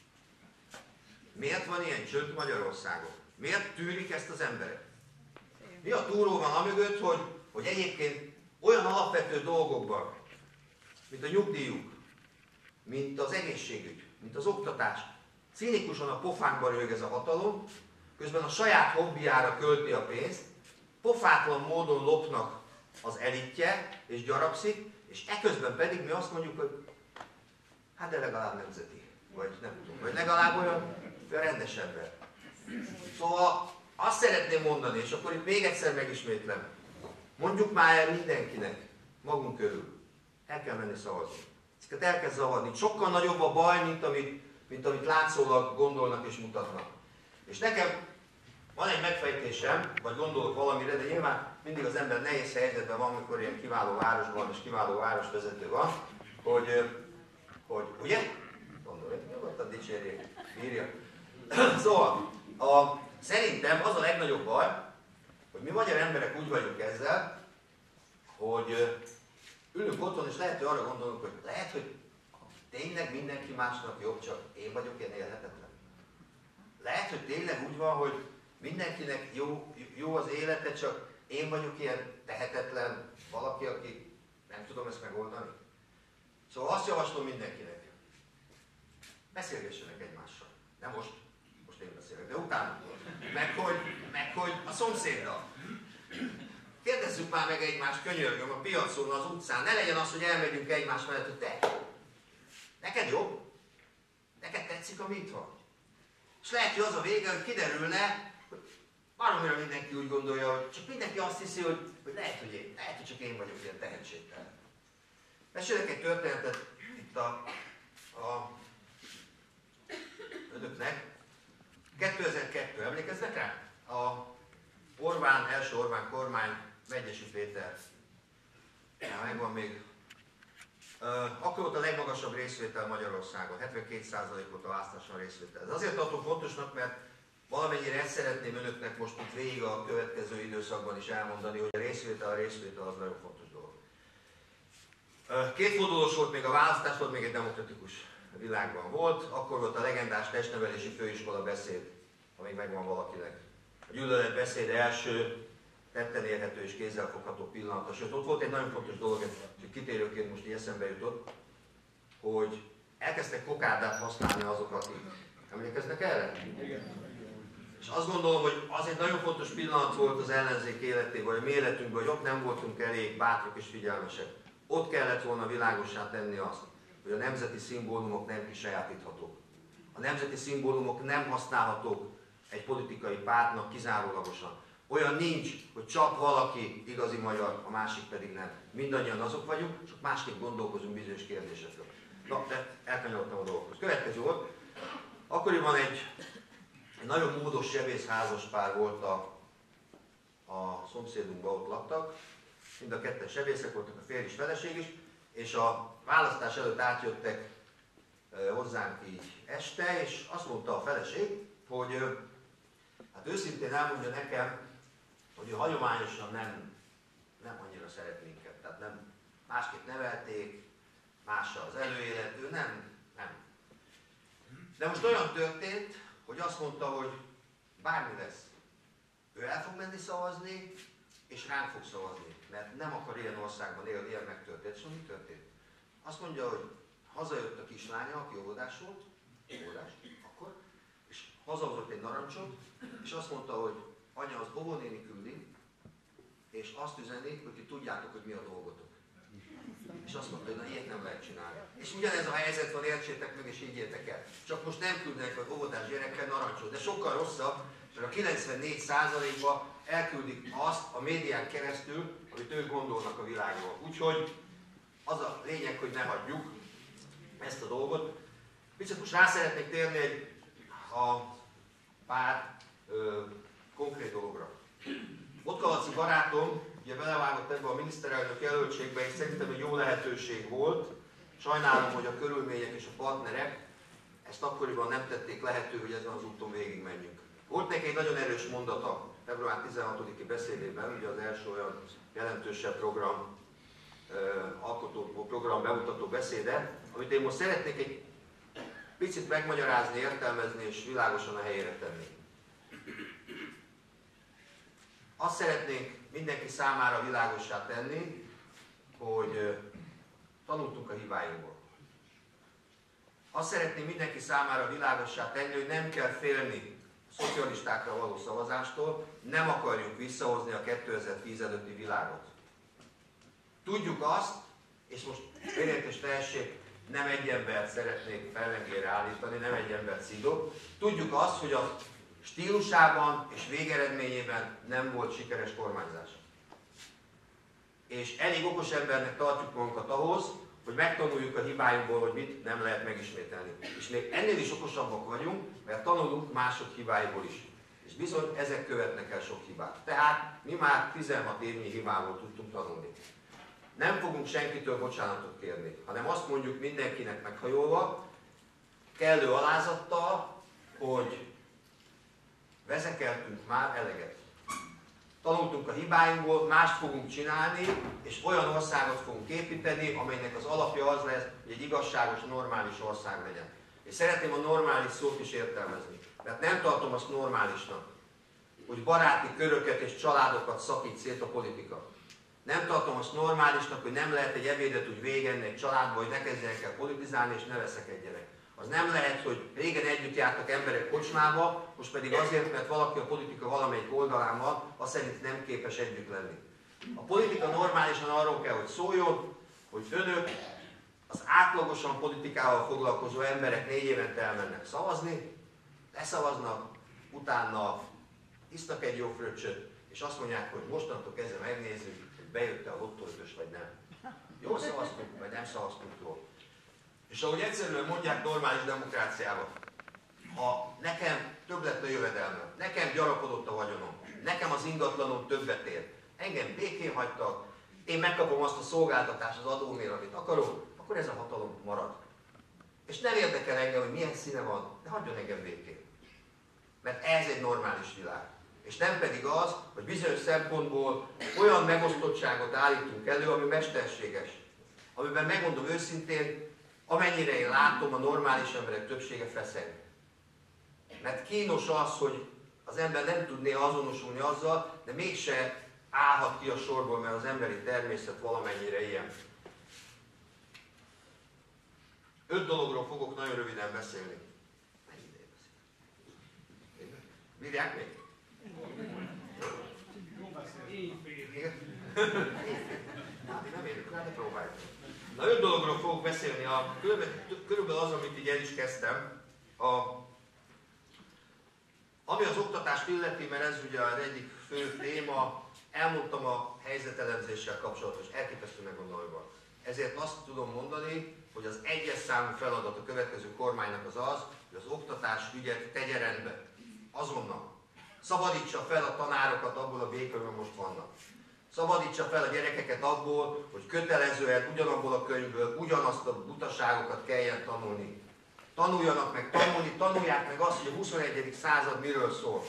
Miért van ilyen csönd Magyarországon? Miért tűrik ezt az emberek? Mi a túró van amögött, hogy, hogy egyébként olyan alapvető dolgokban, mint a nyugdíjuk, mint az egészségügy, mint az oktatás, cinikusan a pofánkba rög ez a hatalom, közben a saját hobbiára költi a pénzt, pofátlan módon lopnak az elitje, és gyarapszik, és eközben pedig mi azt mondjuk, hogy hát de legalább nemzeti, vagy nem tudom, vagy legalább olyan, olyan rendes ember. Szóval azt szeretném mondani, és akkor itt még egyszer megismétlem, mondjuk már el mindenkinek, magunk körül, el kell menni szavazni. Ezeket el kell zavarni. Sokkal nagyobb a baj, mint amit mint amit látszólag gondolnak és mutatnak. És nekem van egy megfejtésem, vagy gondolok valamire, de nyilván mindig az ember nehéz helyzetben van, amikor ilyen kiváló városban és kiváló városvezető van, hogy, hogy ugye? Gondolj, nyugodtan dicsérjék, bírja. Szóval, a, szerintem az a legnagyobb baj, hogy mi magyar emberek úgy vagyunk ezzel, hogy ülünk otthon, és lehet, hogy arra gondolunk, hogy lehet, hogy tényleg mindenki másnak jobb, csak én vagyok ilyen élhetetlen. Lehet, hogy tényleg úgy van, hogy mindenkinek jó, jó az élete, csak én vagyok ilyen tehetetlen valaki, aki nem tudom ezt megoldani. Szóval azt javaslom mindenkinek. Beszélgessenek egymással. Nem most, most én beszélek, de utána. Meg hogy, meg hogy a szomszéddal. Kérdezzük már meg egymást, könyörgöm, a piacon, az utcán. Ne legyen az, hogy elmegyünk egymás mellett, hogy te, neked jobb? Neked tetszik, ami itt van? És lehet, hogy az a vége, hogy kiderülne, hogy valamire mindenki úgy gondolja, hogy csak mindenki azt hiszi, hogy, hogy lehet, hogy én, lehet, hogy csak én vagyok ilyen tehetségtelen. Mesélek egy történetet itt a, a önöknek. kétezer-kettő, emlékeznek rá? A Orbán, első Orbán kormány, Megyesi Péter. Ja, megvan még. Akkor volt a legmagasabb részvétel Magyarországon, hetvenkét százalék volt a választáson részvétel. Ez azért tartom fontosnak, mert valamennyire ezt szeretném önöknek most itt végig a következő időszakban is elmondani, hogy a részvétel, a részvétel az nagyon fontos dolog. Kétfordulós volt még a választás, volt még egy demokratikus világban volt, akkor volt a legendás testnevelési főiskola beszéd, ha még megvan valakinek. A gyűlöletbeszéd első tetten érhető és kézzelfogható pillanata. Sőt, ott volt egy nagyon fontos dolog, hogy kitérőként most így eszembe jutott, hogy elkezdtek kokádát használni azok, akik. Emlékeznek erre? Igen. És azt gondolom, hogy az egy nagyon fontos pillanat volt az ellenzék életében, vagy a mi életünkben, hogy ott nem voltunk elég bátrak és figyelmesek. Ott kellett volna világossá tenni azt, hogy a nemzeti szimbólumok nem kisajátíthatók. A nemzeti szimbólumok nem használhatók egy politikai pártnak kizárólagosan. Olyan nincs, hogy csak valaki igazi magyar, a másik pedig nem. Mindannyian azok vagyunk, csak másképp gondolkozunk bizonyos kérdésekről. Na, de elkanyarodtam a dolgokhoz. Következő volt, akkoriban egy, egy nagyon módos sebészházas pár volt a, a szomszédunkban, ott laktak. Mind a ketten sebészek voltak, a férj is, feleség is, és a választás előtt átjöttek e, hozzánk így este, és azt mondta a feleség, hogy e, hát őszintén elmondja nekem, hogy ő hagyományosan nem, nem annyira szeret minket. Tehát nem, másképp nevelték, mással az előélet, ő nem, nem. De most olyan történt, hogy azt mondta, hogy bármi lesz, ő el fog menni szavazni, és ránk fog szavazni, mert nem akar ilyen országban élni, ilyen megtörtént. És mi történt? Azt mondja, hogy hazajött a kislánya, aki óvodás volt, óvodás, akkor, és hazahozott egy narancsot, és azt mondta, hogy anya, az óvónéni küldi, és azt üzeni, hogy ti tudjátok, hogy mi a dolgotok. És azt mondta, hogy na, ilyet nem lehet csinálni. És ugyanez a helyzet van, értsétek meg, és így értek el. Csak most nem küldenek az óvodás gyerekkel narancsot, de sokkal rosszabb, mert a kilencvennégy százalékban elküldik azt a médián keresztül, amit ők gondolnak a világról. Úgyhogy az a lényeg, hogy ne hagyjuk ezt a dolgot. Viszont most rá szeretnék térni egy a pár ö, konkrét dologra. Botkalaci barátom ugye belevágott ebbe a miniszterelnök jelöltségbe, és szerintem egy jó lehetőség volt. Sajnálom, hogy a körülmények és a partnerek ezt akkoriban nem tették lehető, hogy ezen az úton végigmenjünk. Volt neki egy nagyon erős mondata február tizenhatodiki beszédében, ugye az első olyan jelentősebb program, alkotó program bemutató beszéde, amit én most szeretnék egy picit megmagyarázni, értelmezni és világosan a helyére tenni. Azt szeretnénk mindenki számára világossá tenni, hogy tanultunk a hibáinkból. Azt szeretném mindenki számára világossá tenni, hogy nem kell félni a szocialistákra való szavazástól, nem akarjuk visszahozni a kétezer-tíz előtti világot. Tudjuk azt, és most félreértés tehessék, nem egy embert szeretnék fellengére állítani, nem egy embert szídok. Tudjuk azt, hogy a stílusában és végeredményében nem volt sikeres kormányzás. És elég okos embernek tartjuk magunkat ahhoz, hogy megtanuljuk a hibáinkból, hogy mit nem lehet megismételni. És még ennél is okosabbak vagyunk, mert tanulunk mások hibáiból is. És bizony ezek követnek el sok hibát. Tehát mi már tizenhat évnyi hibából tudtunk tanulni. Nem fogunk senkitől bocsánatot kérni, hanem azt mondjuk mindenkinek meghajolva, kellő alázattal, hogy vezekeltünk már eleget. Tanultunk a hibáinkból, mást fogunk csinálni, és olyan országot fogunk építeni, amelynek az alapja az lesz, hogy egy igazságos, normális ország legyen. És szeretném a normális szót is értelmezni, mert nem tartom azt normálisnak, hogy baráti köröket és családokat szakít szét a politika. Nem tartom azt normálisnak, hogy nem lehet egy ebédet úgy végenni egy családba, hogy ne kezdjenek el politizálni és ne veszekedjenek. Az nem lehet, hogy régen együtt jártak emberek kocsmába, most pedig azért, mert valaki a politika valamelyik oldalán van, az szerint nem képes együtt lenni. A politika normálisan arról kell, hogy szóljon, hogy önök, az átlagosan politikával foglalkozó emberek négy évente elmennek szavazni, leszavaznak, utána isznak egy jó fröccsöt, és azt mondják, hogy mostantól kezdve megnézzük, hogy bejött-e a lottóötös vagy nem. Jól szavaztunk, vagy nem szavaztunk jól. És ahogy egyszerűen mondják normális demokráciában, ha nekem több lett a jövedelmem, nekem gyarapodott a vagyonom, nekem az ingatlanom többet ér, engem békén hagytak, én megkapom azt a szolgáltatást az adómért, amit akarok, akkor ez a hatalom marad. És nem érdekel engem, hogy milyen színe van, de hagyjon engem békén. Mert ez egy normális világ. És nem pedig az, hogy bizonyos szempontból olyan megosztottságot állítunk elő, ami mesterséges. Amiben megmondom őszintén, amennyire én látom, a normális emberek többsége feszeng. Mert kínos az, hogy az ember nem tudné azonosulni azzal, de mégse állhat ki a sorból, mert az emberi természet valamennyire ilyen. Öt dologról fogok nagyon röviden beszélni. Mennyi ideje beszélni? Bírják még? Nem érjük rá, de próbáljuk. Na, öt dologról fogok beszélni. A, körülbelül az, amit így el is kezdtem. A, ami az oktatást illeti, mert ez ugye az egyik fő téma, elmondtam a helyzetelemzéssel kapcsolatos, elképesztő meggondolóban. Ezért azt tudom mondani, hogy az egyes számú feladat a következő kormánynak az az, hogy az oktatás ügyet tegye rendbe. Azonnal. Szabadítsa fel a tanárokat abból a békőből most vannak. Szabadítsa fel a gyerekeket abból, hogy kötelezően ugyanabból a könyvből ugyanazt a butaságokat kelljen tanulni. Tanuljanak meg tanulni, tanulják meg azt, hogy a huszonegyedik század miről szól.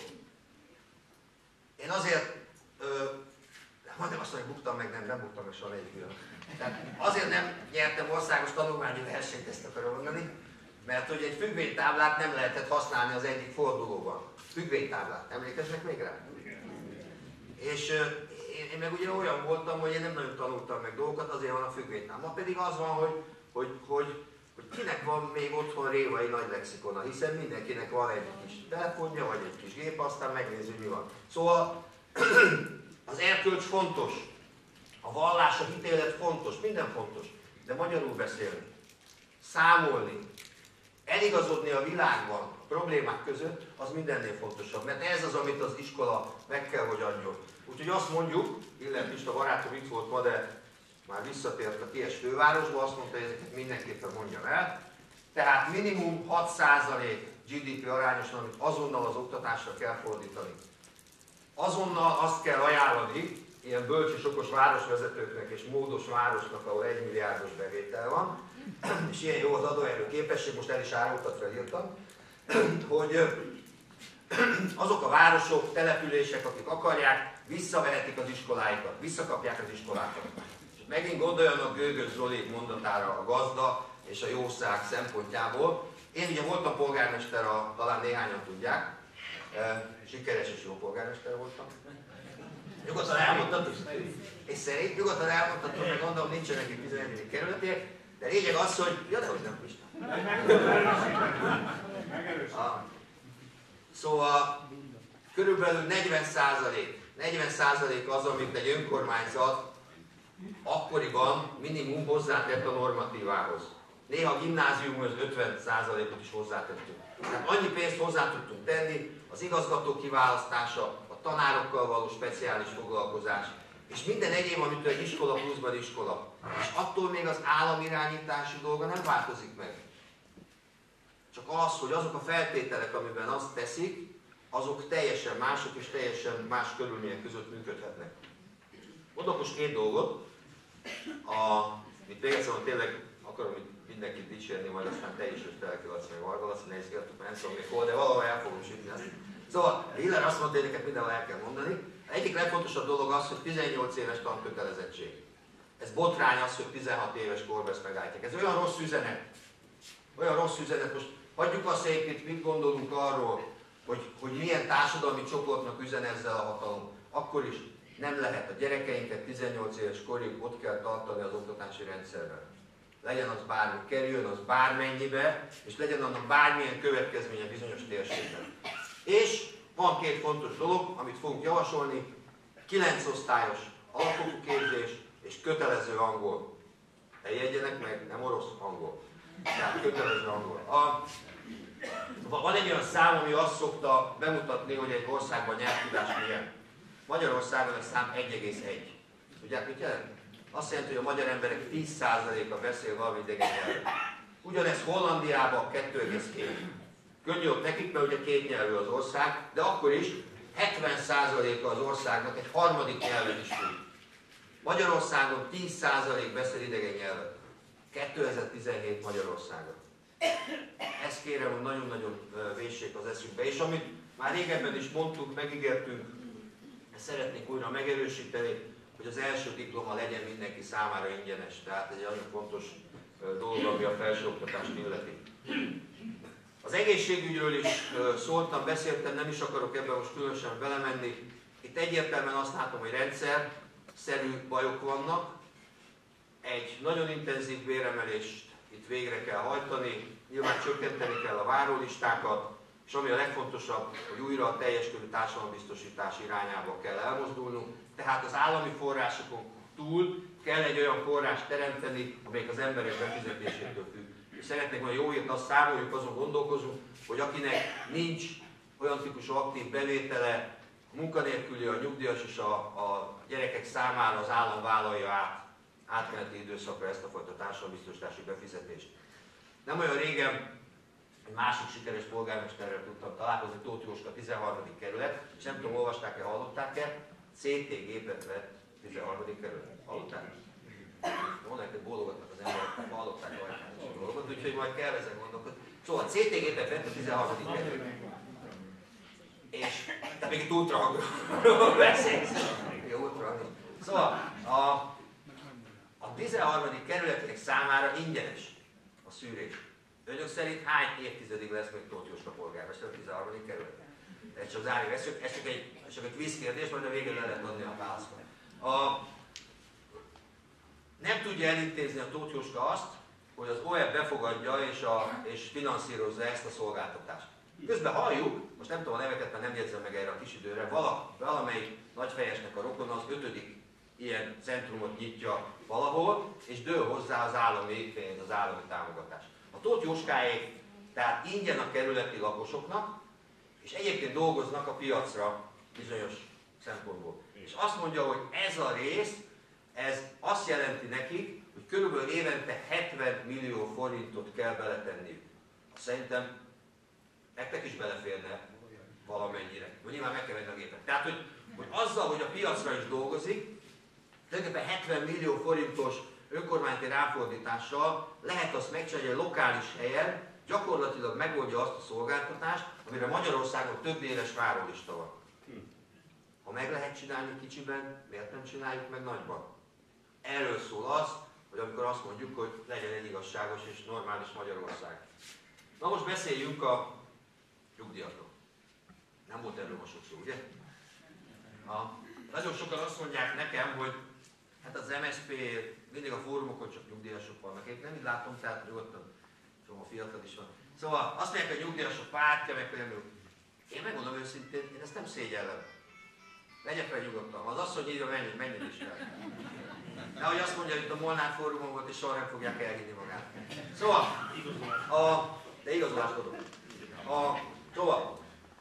Én azért, ö, majdnem azt mondom, hogy buktam meg, nem, nem buktam meg soha egyik pillanat. Tehát azért nem nyertem országos tanulmányi versenyt, ezt akarom mondani, mert hogy egy függvénytáblát nem lehetett használni az egyik fordulóban. Függvénytáblát, emlékeznek még rá? És én, én meg ugye olyan voltam, hogy én nem nagyon tanultam meg dolgokat, azért van a függvénytábla. Ma pedig az van, hogy, hogy, hogy, hogy kinek van még otthon révai nagy lexikona, hiszen mindenkinek van egy kis telefonja, vagy egy kis gép, aztán megnézi, mi van. Szóval az erkölcs fontos, a vallás, a hitélet fontos, minden fontos, de magyarul beszélni, számolni, eligazodni a világban, a problémák között, az mindennél fontosabb, mert ez az, amit az iskola meg kell, hogy adjon. Úgyhogy azt mondjuk, Illent Pista barátom itt volt ma, de már visszatért a Kies fővárosba, azt mondta, hogy ezeket mindenképpen mondjam el. Tehát minimum hat százalék gé dé pé arányosan, amit azonnal az oktatásra kell fordítani. Azonnal azt kell ajánlani, ilyen bölcs és okos városvezetőknek és módos városnak, ahol egy milliárdos bevétel van, és ilyen jó az adóerő képesség, most el is árultatra írtam, hogy azok a városok, települések, akik akarják, visszavehetik az iskoláikat, visszakapják az iskolákat. És megint gondoljanak Gőgös Zoli mondatára a gazda és a jószág szempontjából. Én ugye voltam polgármester, a, talán néhányan tudják, sikeres és jó polgármester voltam. Nyugodtan elmondhatom, és szerint nyugodtan elmondhatom, meg gondolom nincsenek itt tizenegyedik kerületiek, de lényeg az, hogy... Ja, de hogy nem Pista. Ah. Szóval körülbelül negyven százalék, negyven százalék az, amit egy önkormányzat akkoriban minimum hozzátett a normatívához. Néha a gimnáziumhoz ötven százalékot is hozzátettünk. Tehát annyi pénzt hozzá tudtunk tenni, az igazgató kiválasztása, a tanárokkal való speciális foglalkozás, És minden egyéb, amitől egy iskola pluszban iskola. És attól még az államirányítási dolga nem változik meg. Csak az, hogy azok a feltételek, amiben azt teszik, azok teljesen mások és teljesen más körülmények között működhetnek. Mondok most két dolgot, a, mint még egyszer, tényleg akarom mindenkit dicsérni, majd aztán te is, hogy Telki Laci, meg Varga Laci, ne izgáltuk, mert nem tudom még hol, de valahol el fogom sütni ezt. Szóval Hiller azt mondta, hogy neked mindenhol el kell mondani. Az egyik legfontosabb dolog az, hogy tizennyolc éves tankötelezettség. Ez botrány az, hogy tizenhat éves korban ezt megállítják. Ez olyan rossz üzenet. Olyan rossz üzenet. Most hagyjuk a szépit, mit gondolunk arról, hogy, hogy milyen társadalmi csoportnak üzen ezzel a hatalom. Akkor is nem lehet a gyerekeinket tizennyolc éves korig ott kell tartani az oktatási rendszerben. Legyen az bármi, kerüljön az bármennyibe, és legyen annak bármilyen következménye bizonyos térségben. És van két fontos dolog, amit fogunk javasolni, kilenc osztályos alapfokú képzés és kötelező angol. Ne jegyenek meg, nem orosz, angol. Tehát kötelező angol. A, van egy olyan szám, ami azt szokta bemutatni, hogy egy országban nyelvtudás milyen. Magyarországon a szám egy egész egy. Tudják, mit jelent? Azt jelenti, hogy a magyar emberek tíz százaléka beszél valami idegen nyelvet. Ugyanez Hollandiában kettő egész két. Könnyű ott nekik, mert ugye két nyelvű az ország, de akkor is hetven százaléka az országnak egy harmadik nyelvet is tud. Magyarországon tíz százalék beszél idegen nyelvet. kétezer-tizenhét Magyarországon. Ezt kérem, hogy nagyon-nagyon véssék az eszünkbe. És amit már régebben is mondtuk, megígértünk, ezt szeretnék újra megerősíteni, hogy az első diploma legyen mindenki számára ingyenes. Tehát egy nagyon fontos dolog, ami a felsőoktatást illeti. Az egészségügyről is szóltam, beszéltem, nem is akarok ebben most különösen belemenni. Itt egyértelműen azt látom, hogy rendszerszerű bajok vannak. Egy nagyon intenzív béremelést itt végre kell hajtani, nyilván csökkenteni kell a várólistákat, és ami a legfontosabb, hogy újra a teljes körű társadalombiztosítás irányába kell elmozdulnunk. Tehát az állami forrásokon túl kell egy olyan forrást teremteni, amelyik az emberek befizetésétől függ. És szeretnék majd jó hírt, azt számoljuk, azon gondolkozunk, hogy akinek nincs olyan típusú aktív bevétele, a munkanélküli, a nyugdíjas és a, a gyerekek számára az állam vállalja át átmeneti időszakra ezt a fajta társadalombiztosítási befizetést. Nem olyan régen egy másik sikeres polgármesterrel tudtam találkozni, Tóth Jóska, tizenharmadik kerület, és nem tudom, olvasták-e, hallották-e, cé té gépet vett tizenharmadik kerület. Hallották? Mondják, hogy bólogatnak az emberek, hallották a hajtányos dolgot, úgyhogy majd kell ezen gondolkodni. Szóval cé té gépet vett a tizenharmadik kerület. És, te még itt ultrahangról beszélsz. Jó, ultrahangról. Szóval, a, a tizenharmadik kerületek számára ingyenes a szűrés. Önök szerint hány évtizedig lesz még Tóth Jóska polgármester a tizenharmadik kerület? Ez csak zárni veszünk, ez csak egy, csak egy vízkérdés, majd a végén le lehet adni a választ. A, nem tudja elintézni a Tóth Jóska azt, hogy az o e bé befogadja és, a, és finanszírozza ezt a szolgáltatást. Közben halljuk, most nem tudom a neveket, mert nem jegyzem meg erre a kis időre, vala, valamelyik nagyfejesnek a rokona az ötödik ilyen centrumot nyitja valahol, és dől hozzá az állami pénz, az állami támogatás. A Tóth Jóskáék tehát ingyen a kerületi lakosoknak, és egyébként dolgoznak a piacra bizonyos szempontból. És azt mondja, hogy ez a rész, ez azt jelenti nekik, hogy körülbelül évente hetven millió forintot kell beletenniük. Szerintem nektek is beleférne valamennyire. Vagy nyilván meg kell venni a gépet. Tehát, hogy, hogy azzal, hogy a piacra is dolgozik, tulajdonképpen hetven millió forintos önkormányzati ráfordítással lehet azt megcsinálni, hogy a lokális helyen gyakorlatilag megoldja azt a szolgáltatást, amire Magyarországon több éves várólista van. Ha meg lehet csinálni kicsiben, miért nem csináljuk meg nagyban? Erről szól az, hogy amikor azt mondjuk, hogy legyen egy igazságos és normális Magyarország. Na most beszéljünk a nyugdíjakról. Nem volt erről most sok szó, ugye? A, nagyon sokan azt mondják nekem, hogy hát az em es zé pé mindig a fórumokon csak nyugdíjasok vannak. Én nem így látom, tehát nyugodtan, csomó fiatal is van. Szóval azt mondják, hogy nyugdíjasok pártja, meg hogy én megmondom őszintén, én ezt nem szégyellem. Vegye fel nyugodtan. Az asszony írja, mennyit, mennyit is kell. Nehogy azt mondja, hogy itt a Molnár fórumon volt, és soha nem fogják elhinni magát. Szóval, a, de igazoláskodom. A, szóval,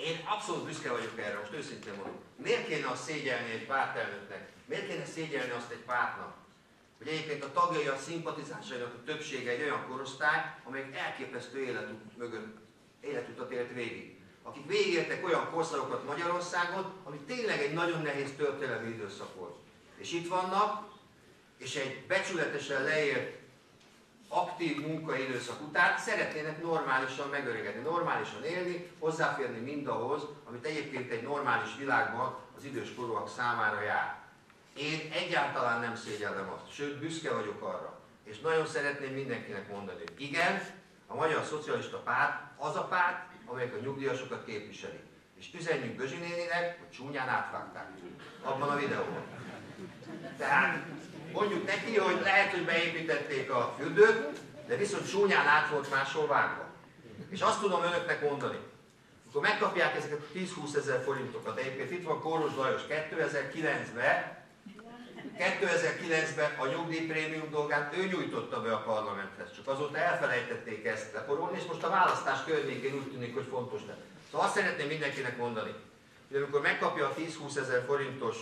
Én abszolút büszke vagyok erre, most őszintén mondom. Miért kéne azt szégyelni egy pártelnöknek? Miért kéne szégyelni azt egy pártnak? Hogy egyébként a tagjai, a szimpatizánsainak a többsége egy olyan korosztály, amelyik elképesztő életút mögött, életutat élt végig. Akik végigéltek olyan korszakokat Magyarországon, ami tényleg egy nagyon nehéz történelmi időszak volt. És itt vannak, és egy becsületesen leélt, aktív munkaidőszak után szeretnének normálisan megöregedni, normálisan élni, hozzáférni mindahhoz, amit egyébként egy normális világban az időskorúak számára jár. Én egyáltalán nem szégyellem azt, sőt büszke vagyok arra, és nagyon szeretném mindenkinek mondani, hogy igen, a Magyar Szocialista Párt az a párt, amelyek a nyugdíjasokat képviseli. És üzenjük Bözsi néninek, hogy csúnyán átvágták abban a videóban. Tehát mondjuk neki, hogy lehet, hogy beépítették a fürdőt, de viszont csúnyán át volt máshol vágva. És azt tudom önöknek mondani, akkor megkapják ezeket a tíz-húszezer forintokat, egyébként itt van Kóros Lajos kétezer-kilencben, kétezer-kilencben a nyugdíjprémium dolgát ő nyújtotta be a parlamenthez, csak azóta elfelejtették ezt leporolni, és most a választás környékén úgy tűnik, hogy fontos lett. Szóval azt szeretném mindenkinek mondani, hogy amikor megkapja a tíz-húszezer forintos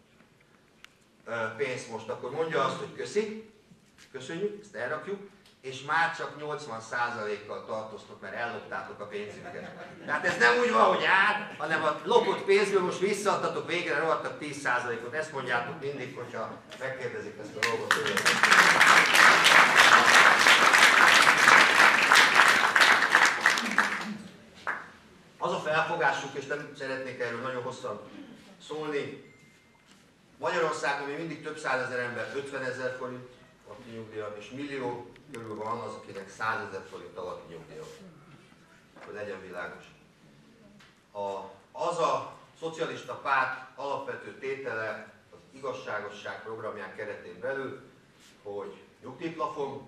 pénzt most, akkor mondja azt, hogy köszi, köszönjük, ezt elrakjuk, és már csak nyolcvan százalékkal tartoztok, mert elloptátok a pénzünket. Tehát ez nem úgy van, hogy át, hanem a lopott pénzből most visszaadtatok, végre rohadtak tíz százalékot. Ezt mondjátok mindig, hogyha megkérdezik ezt a dolgot. Az a felfogásuk, és nem szeretnék erről nagyon hosszan szólni, Magyarországon még mindig több százezer ember ötvenezer forint alatti nyugdíja, és millió körül van az, akinek százezer forint alatti nyugdíja. Hogy legyen világos. A, az a szocialista párt alapvető tétele az igazságosság programján keretén belül, hogy nyugdíjplafon,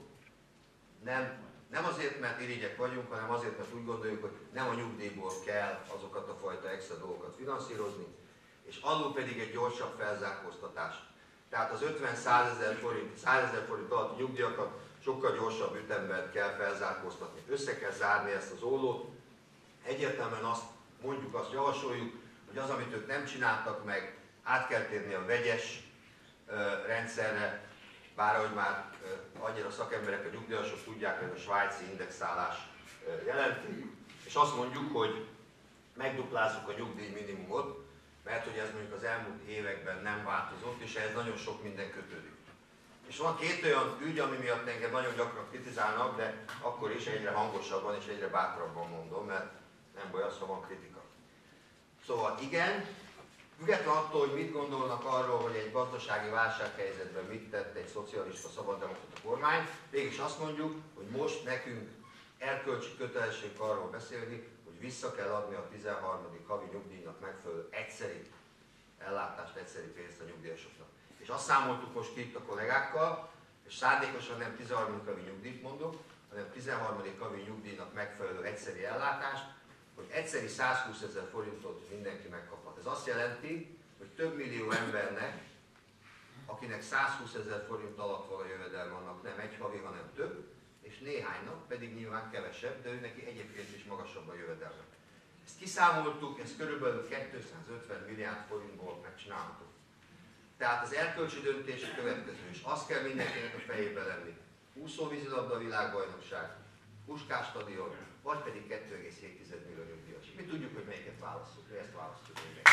nem, nem azért, mert irigyek vagyunk, hanem azért, mert úgy gondoljuk, hogy nem a nyugdíjból kell azokat a fajta extra dolgokat finanszírozni, és alul pedig egy gyorsabb felzárkóztatás. Tehát az ötven-százezer forint, százezer forint alatti nyugdíjakat sokkal gyorsabb ütemben kell felzárkóztatni. Össze kell zárni ezt az ollót. Egyértelműen azt mondjuk, azt javasoljuk, hogy az, amit ők nem csináltak meg, át kell térni a vegyes uh, rendszerre, bár ahogy már uh, annyira szakemberek, a nyugdíjasok tudják, hogy a svájci indexálás uh, jelenti. És azt mondjuk, hogy megduplázzuk a nyugdíj minimumot, mert hogy ez mondjuk az elmúlt években nem változott, és ehhez nagyon sok minden kötődik. És van két olyan ügy, ami miatt engem nagyon gyakran kritizálnak, de akkor is egyre hangosabban és egyre bátrabban mondom, mert nem baj az, ha van kritika. Szóval igen, függetlenül attól, hogy mit gondolnak arról, hogy egy gazdasági válsághelyzetben mit tett egy szocialista szabaddemokrata kormány, mégis azt mondjuk, hogy most nekünk erkölcsi kötelességünk arról beszélni, hogy vissza kell adni a tizenharmadik havi nyugdíjnak megfelelő egyszeri ellátást, egyszeri pénzt a nyugdíjasoknak. És azt számoltuk most ki itt a kollégákkal, és szándékosan nem tizenharmadik havi nyugdíjt mondok, hanem tizenharmadik havi nyugdíjnak megfelelő egyszeri ellátást, hogy egyszeri százhúszezer forintot mindenki megkaphat. Ez azt jelenti, hogy több millió embernek, akinek százhúszezer forint alatt van a jövedelme, annak nem egy havi, hanem több, és néhánynak pedig nyilván kevesebb, de ő neki egyébként is magasabb a jövedelme. Ezt kiszámoltuk, ez körülbelül kétszázötven milliárd forintból megcsinálható. Tehát az erkölcsi döntés a következő, és azt kell mindenkinek a fejébe lenni. Úszóvízilabda világbajnokság, Puskás stadion, vagy pedig kettő egész hét millió nyugdíjas. Mi tudjuk, hogy melyiket választjuk, mi ezt választjuk mindenki.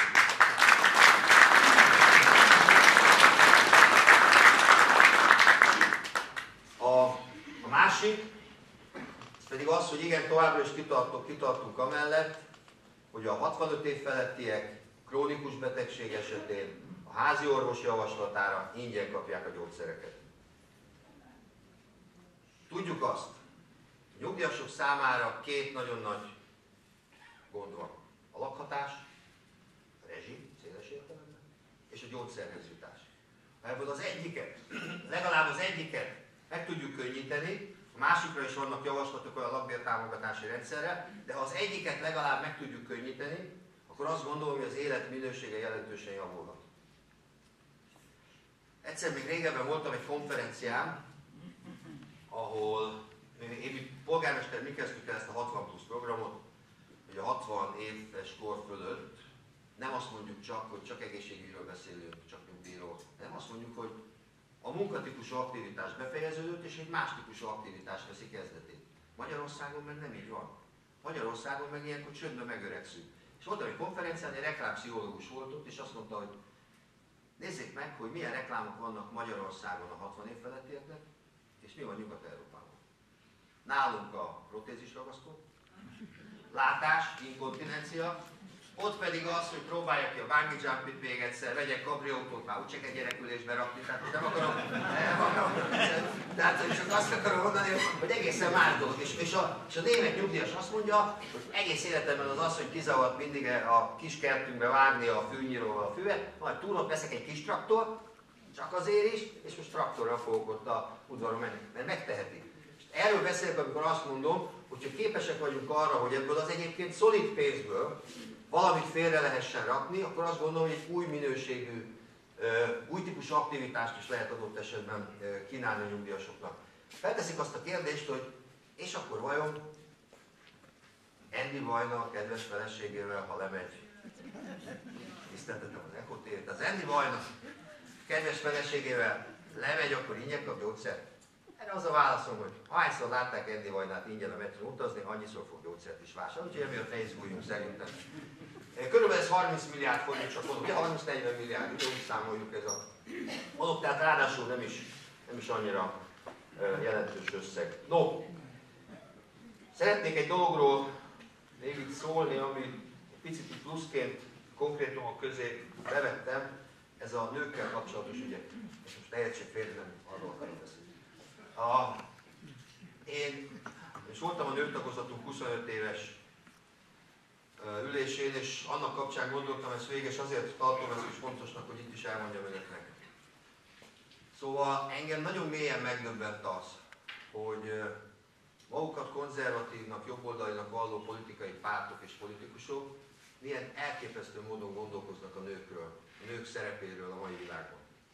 A, a másik, ez pedig az, hogy igen, továbbra is kitartunk, kitartunk amellett, hogy a hatvanöt év felettiek krónikus betegség esetén a házi orvos javaslatára ingyen kapják a gyógyszereket. Tudjuk azt, a nyugdíjasok számára két nagyon nagy gond van. A lakhatás, a rezsi, széles értelemben, és a gyógyszerhez jutás. Ha ebből az egyiket, legalább az egyiket meg tudjuk könnyíteni, a másikra is vannak javaslatok a lakbértámogatási rendszerre, de ha az egyiket legalább meg tudjuk könnyíteni, akkor azt gondolom, hogy az élet minősége jelentősen javulhat. Egyszer még régebben voltam egy konferencián, ahol én, én polgármester, mi kezdtük el ezt a hatvan plusz programot, hogy a hatvan éves éves kor fölött nem azt mondjuk csak, hogy csak egészségügyről beszélünk, csak nyugdíjról, hanem azt mondjuk, hogy a munkatípusú aktivitás befejeződött, és egy más típusú aktivitás veszi kezdetét. Magyarországon meg nem így van. Magyarországon meg ilyenkor csöndben megöregszünk. És voltam egy konferencián, egy reklámpszichológus volt ott, és azt mondta, hogy nézzék meg, hogy milyen reklámok vannak Magyarországon a hatvan év felettieknek, és mi van Nyugat-Európában. Nálunk a protézis ragasztó, látás, inkontinencia, ott pedig az, hogy próbálja ki a bungee jumpit még egyszer, vegyek kabriótót, már úgyse egy gyerekülésbe rakni, tehát most nem akarom, nem akarom, tehát csak azt akarom mondani, hogy egészen más dolog. És, és, a, és a német nyugdíjas azt mondja, hogy egész életemben az az, hogy kizavart mindig a kis kertünkbe vágni a fűnyíróval a füvet, majd túlott veszek egy kis traktor, csak azért is, és most traktorral fogok ott a udvaron menni, mert megteheti. Erről beszélek, amikor azt mondom, hogyha képesek vagyunk arra, hogy ebből az egyébként szolid pénzből valamit félre lehessen rakni, akkor azt gondolom, hogy egy új minőségű, új típusú aktivitást is lehet adott esetben kínálni a nyugdíjasoknak. Felteszik azt a kérdést, hogy és akkor vajon Andy Vajna a kedves feleségével, ha lemegy, tiszteltetem az ekotért, az Andy Vajna kedves feleségével lemegy, akkor ingyen kap gyógyszert? Erre az a válaszom, hogy hányszor látták Andy Vajnát ingyen a metrón utazni, annyiszor fog gyógyszert is vásárolni, úgyhogy emiatt ne izguljunk szerintem. Körülbelül ez harminc milliárd forint, csak mondom, ugye harminc-negyven milliárd, ugye úgy számoljuk ez a mondok, tehát ráadásul nem is, nem is annyira jelentős összeg. No, szeretnék egy dologról még itt szólni, ami egy picit pluszként konkrétumok közé bevettem, ez a nőkkel kapcsolatos ügyek. És most ne értsék félre, nem arról akarok beszélni. A, én, és voltam a nőtagozatunk huszonöt éves ülésén, és annak kapcsán gondoltam ezt végig, és azért tartom ezt is fontosnak, hogy itt is elmondjam önöknek. Szóval engem nagyon mélyen megdöbbent az, hogy magukat konzervatívnak, jobboldalinak valló politikai pártok és politikusok milyen elképesztő módon gondolkoznak a nőkről, a nők szerepéről a mai világban.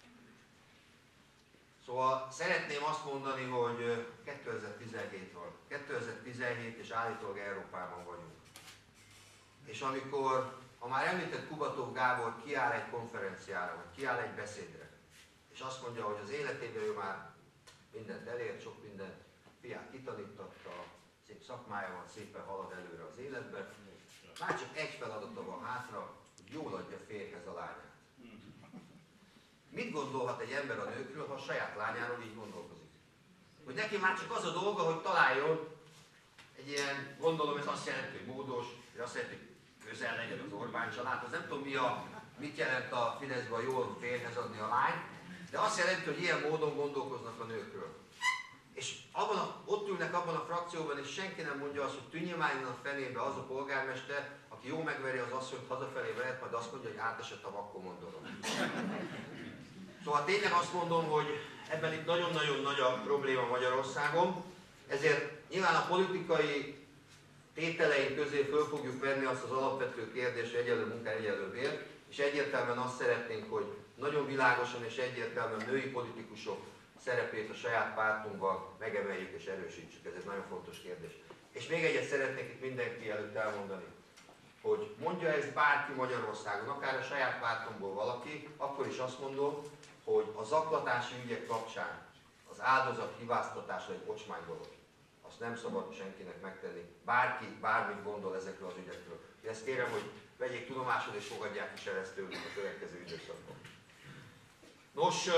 Szóval szeretném azt mondani, hogy kétezer-tizenhét van. kétezer-tizenhét és állítólag Európában vagyunk. És amikor a már említett Kubatov Gábor kiáll egy konferenciára, vagy kiáll egy beszédre, és azt mondja, hogy az életében ő már mindent elért, sok mindent, fiát kitanítatta, szép szakmája van, szépen halad előre az életben, már csak egy feladata van hátra, hogy jól adja férjhez a lányát. Mit gondolhat egy ember a nőkről, ha a saját lányáról így gondolkozik? Hogy neki már csak az a dolga, hogy találjon egy ilyen, gondolom ez azt jelenti, hogy módos, vagy azt jelenti, hogy közel legyen az Orbán családhoz. Nem tudom, mi a, mit jelent a Fideszben jól férjhez adni a lányt, de azt jelenti, hogy ilyen módon gondolkoznak a nőkről. És abban a, ott ülnek abban a frakcióban, és senki nem mondja azt, hogy tűnjön már innen a fenébe az a polgármester, aki jó megveri az asszonyt, hazafelé vehet, majd azt mondja, hogy átesett a vakkomondolom. Szóval tényleg azt mondom, hogy ebben itt nagyon-nagyon nagy a probléma Magyarországon, ezért nyilván a politikai tételeink közé föl fogjuk venni azt az alapvető kérdést, hogy egyenlő munka, egyenlő bér, és egyértelműen azt szeretnénk, hogy nagyon világosan és egyértelműen női politikusok szerepét a saját pártunkban megemeljük és erősítsük. Ez egy nagyon fontos kérdés. És még egyet szeretnék itt mindenki előtt elmondani, hogy mondja ezt bárki Magyarországon, akár a saját pártunkból valaki, akkor is azt mondom, hogy a zaklatási ügyek kapcsán az áldozat hibáztatása egy ocsmány dolog. Azt nem szabad senkinek megtenni. Bárki, bármit gondol ezekről az ügyekről. Ezt kérem, hogy vegyék tudomásul és fogadják is el ezt tőlük a következő időszakban. Nos,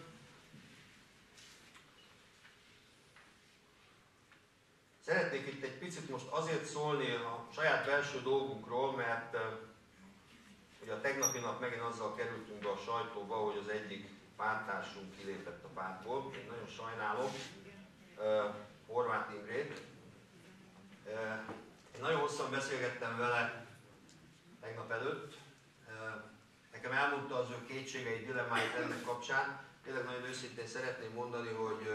szeretnék itt egy picit most azért szólni a saját belső dolgunkról, mert ugye a tegnapi nap megint azzal kerültünk be a sajtóba, hogy az egyik pártársunk kilépett a pártból. Én nagyon sajnálom, Horváth Imrét. Én nagyon hosszan beszélgettem vele tegnap előtt. Nekem elmondta az ő kétségeit, dilemmáit ennek kapcsán. Tényleg nagyon őszintén szeretném mondani, hogy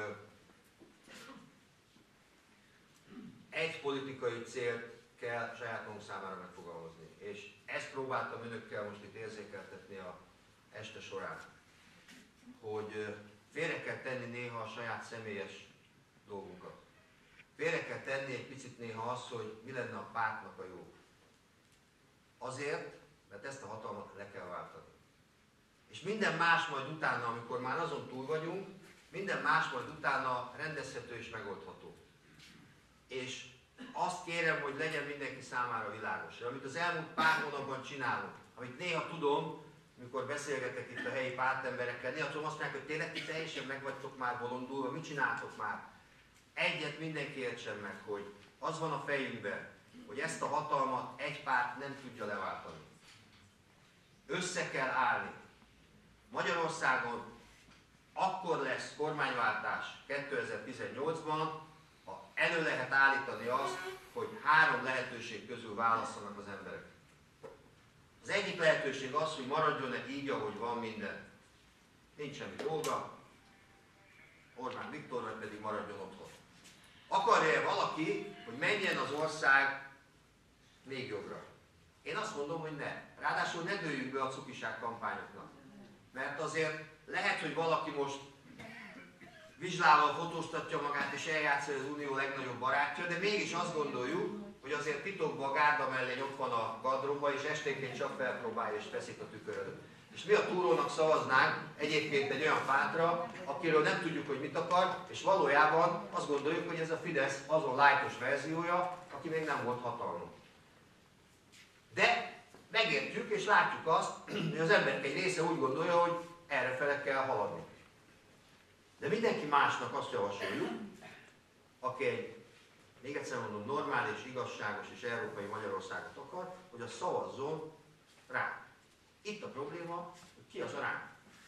egy politikai célt kell saját magunk számára megfogalmazni. És ezt próbáltam önökkel most itt érzékeltetni a este során. Hogy félre kell tenni néha a saját személyes dolgunkat. Félre kell tenni egy picit néha azt, hogy mi lenne a pártnak a jó. Azért, mert ezt a hatalmat le kell váltani. És minden más majd utána, amikor már azon túl vagyunk, minden más majd utána rendezhető és megoldható. És azt kérem, hogy legyen mindenki számára világos. Amit az elmúlt pár hónapban csinálunk, amit néha tudom, mikor beszélgetek itt a helyi pártemberekkel, néha tudom azt mondják, hogy tényleg ti teljesen meg vagytok már bolondulva, mit csináltok már? Egyet mindenki értsen meg, hogy az van a fejünkben, hogy ezt a hatalmat egy párt nem tudja leváltani. Össze kell állni. Magyarországon akkor lesz kormányváltás kétezer-tizennyolcban, ha elő lehet állítani azt, hogy három lehetőség közül válasszanak az emberek. Az egyik lehetőség az, hogy maradjon-e így, ahogy van minden. Nincs semmi dolga, Orbán Viktor vagy pedig maradjon otthon. Akarja-e valaki, hogy menjen az ország még jobbra? Én azt mondom, hogy ne. Ráadásul ne dőljünk be a cukiság kampányoknak. Mert azért lehet, hogy valaki most vizslával fotóztatja magát és eljátsza az Unió legnagyobb barátja, de mégis azt gondoljuk, hogy azért titokban a gárda mellé ott van a gardróba, és esténként csak felpróbálja és feszik a tükör előtt. És mi a túrónak szavaznánk egyébként egy olyan pártra, akiről nem tudjuk, hogy mit akar, és valójában azt gondoljuk, hogy ez a Fidesz azon lájtos verziója, aki még nem volt hatalmon. De megértjük és látjuk azt, hogy az emberek egy része úgy gondolja, hogy errefele kell haladni. De mindenki másnak azt javasoljuk, aki egy, még egyszer mondom, normális, igazságos és európai Magyarországot akar, hogy az szavazzon rá. Itt a probléma, hogy ki az a ránk.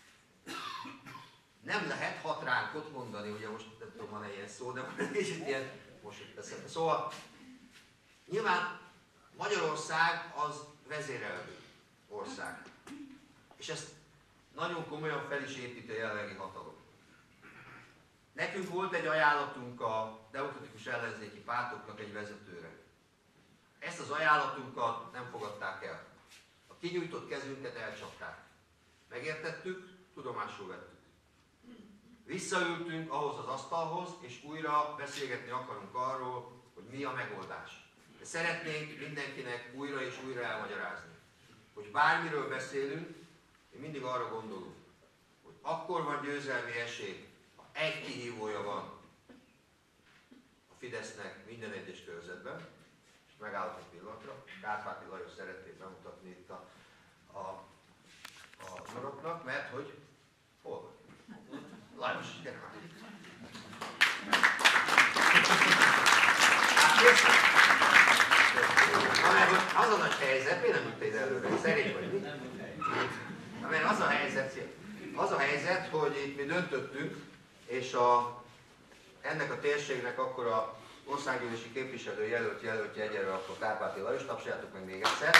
Nem lehet hat ránkot mondani, ugye most nem tudom, van-e ilyen szó, de és itt ilyen, most itt eszembe. Szóval nyilván Magyarország az vezérelő ország. És ezt nagyon komolyan fel is épít a jelenlegi hatalom. Nekünk volt egy ajánlatunk a demokratikus ellenzéki pártoknak egy vezetőre. Ezt az ajánlatunkat nem fogadták el. A kinyújtott kezünket elcsapták. Megértettük, tudomásul vettük. Visszaültünk ahhoz az asztalhoz, és újra beszélgetni akarunk arról, hogy mi a megoldás. De szeretnénk mindenkinek újra és újra elmagyarázni, hogy bármiről beszélünk, én mindig arra gondolunk, hogy akkor van győzelmi esély, ha egy kihívója van a Fidesznek minden egyes körzetben, és megállok egy pillanatra, Kárpáti Lajos szeretnék bemutatni itt a, a, a uraknak, mert hogy hol van? Lajos, gyere már! Az a nagy helyzet, miért nem ültél előre? Szerény vagy, mi? Mert az a helyzet, az a helyzet, hogy itt mi döntöttünk, és a, ennek a térségnek akkor a országgyűlési képviselő jelölt jelöltje egyenre akkor Kárpáti Lajos, tapsoljátok meg még egyszer.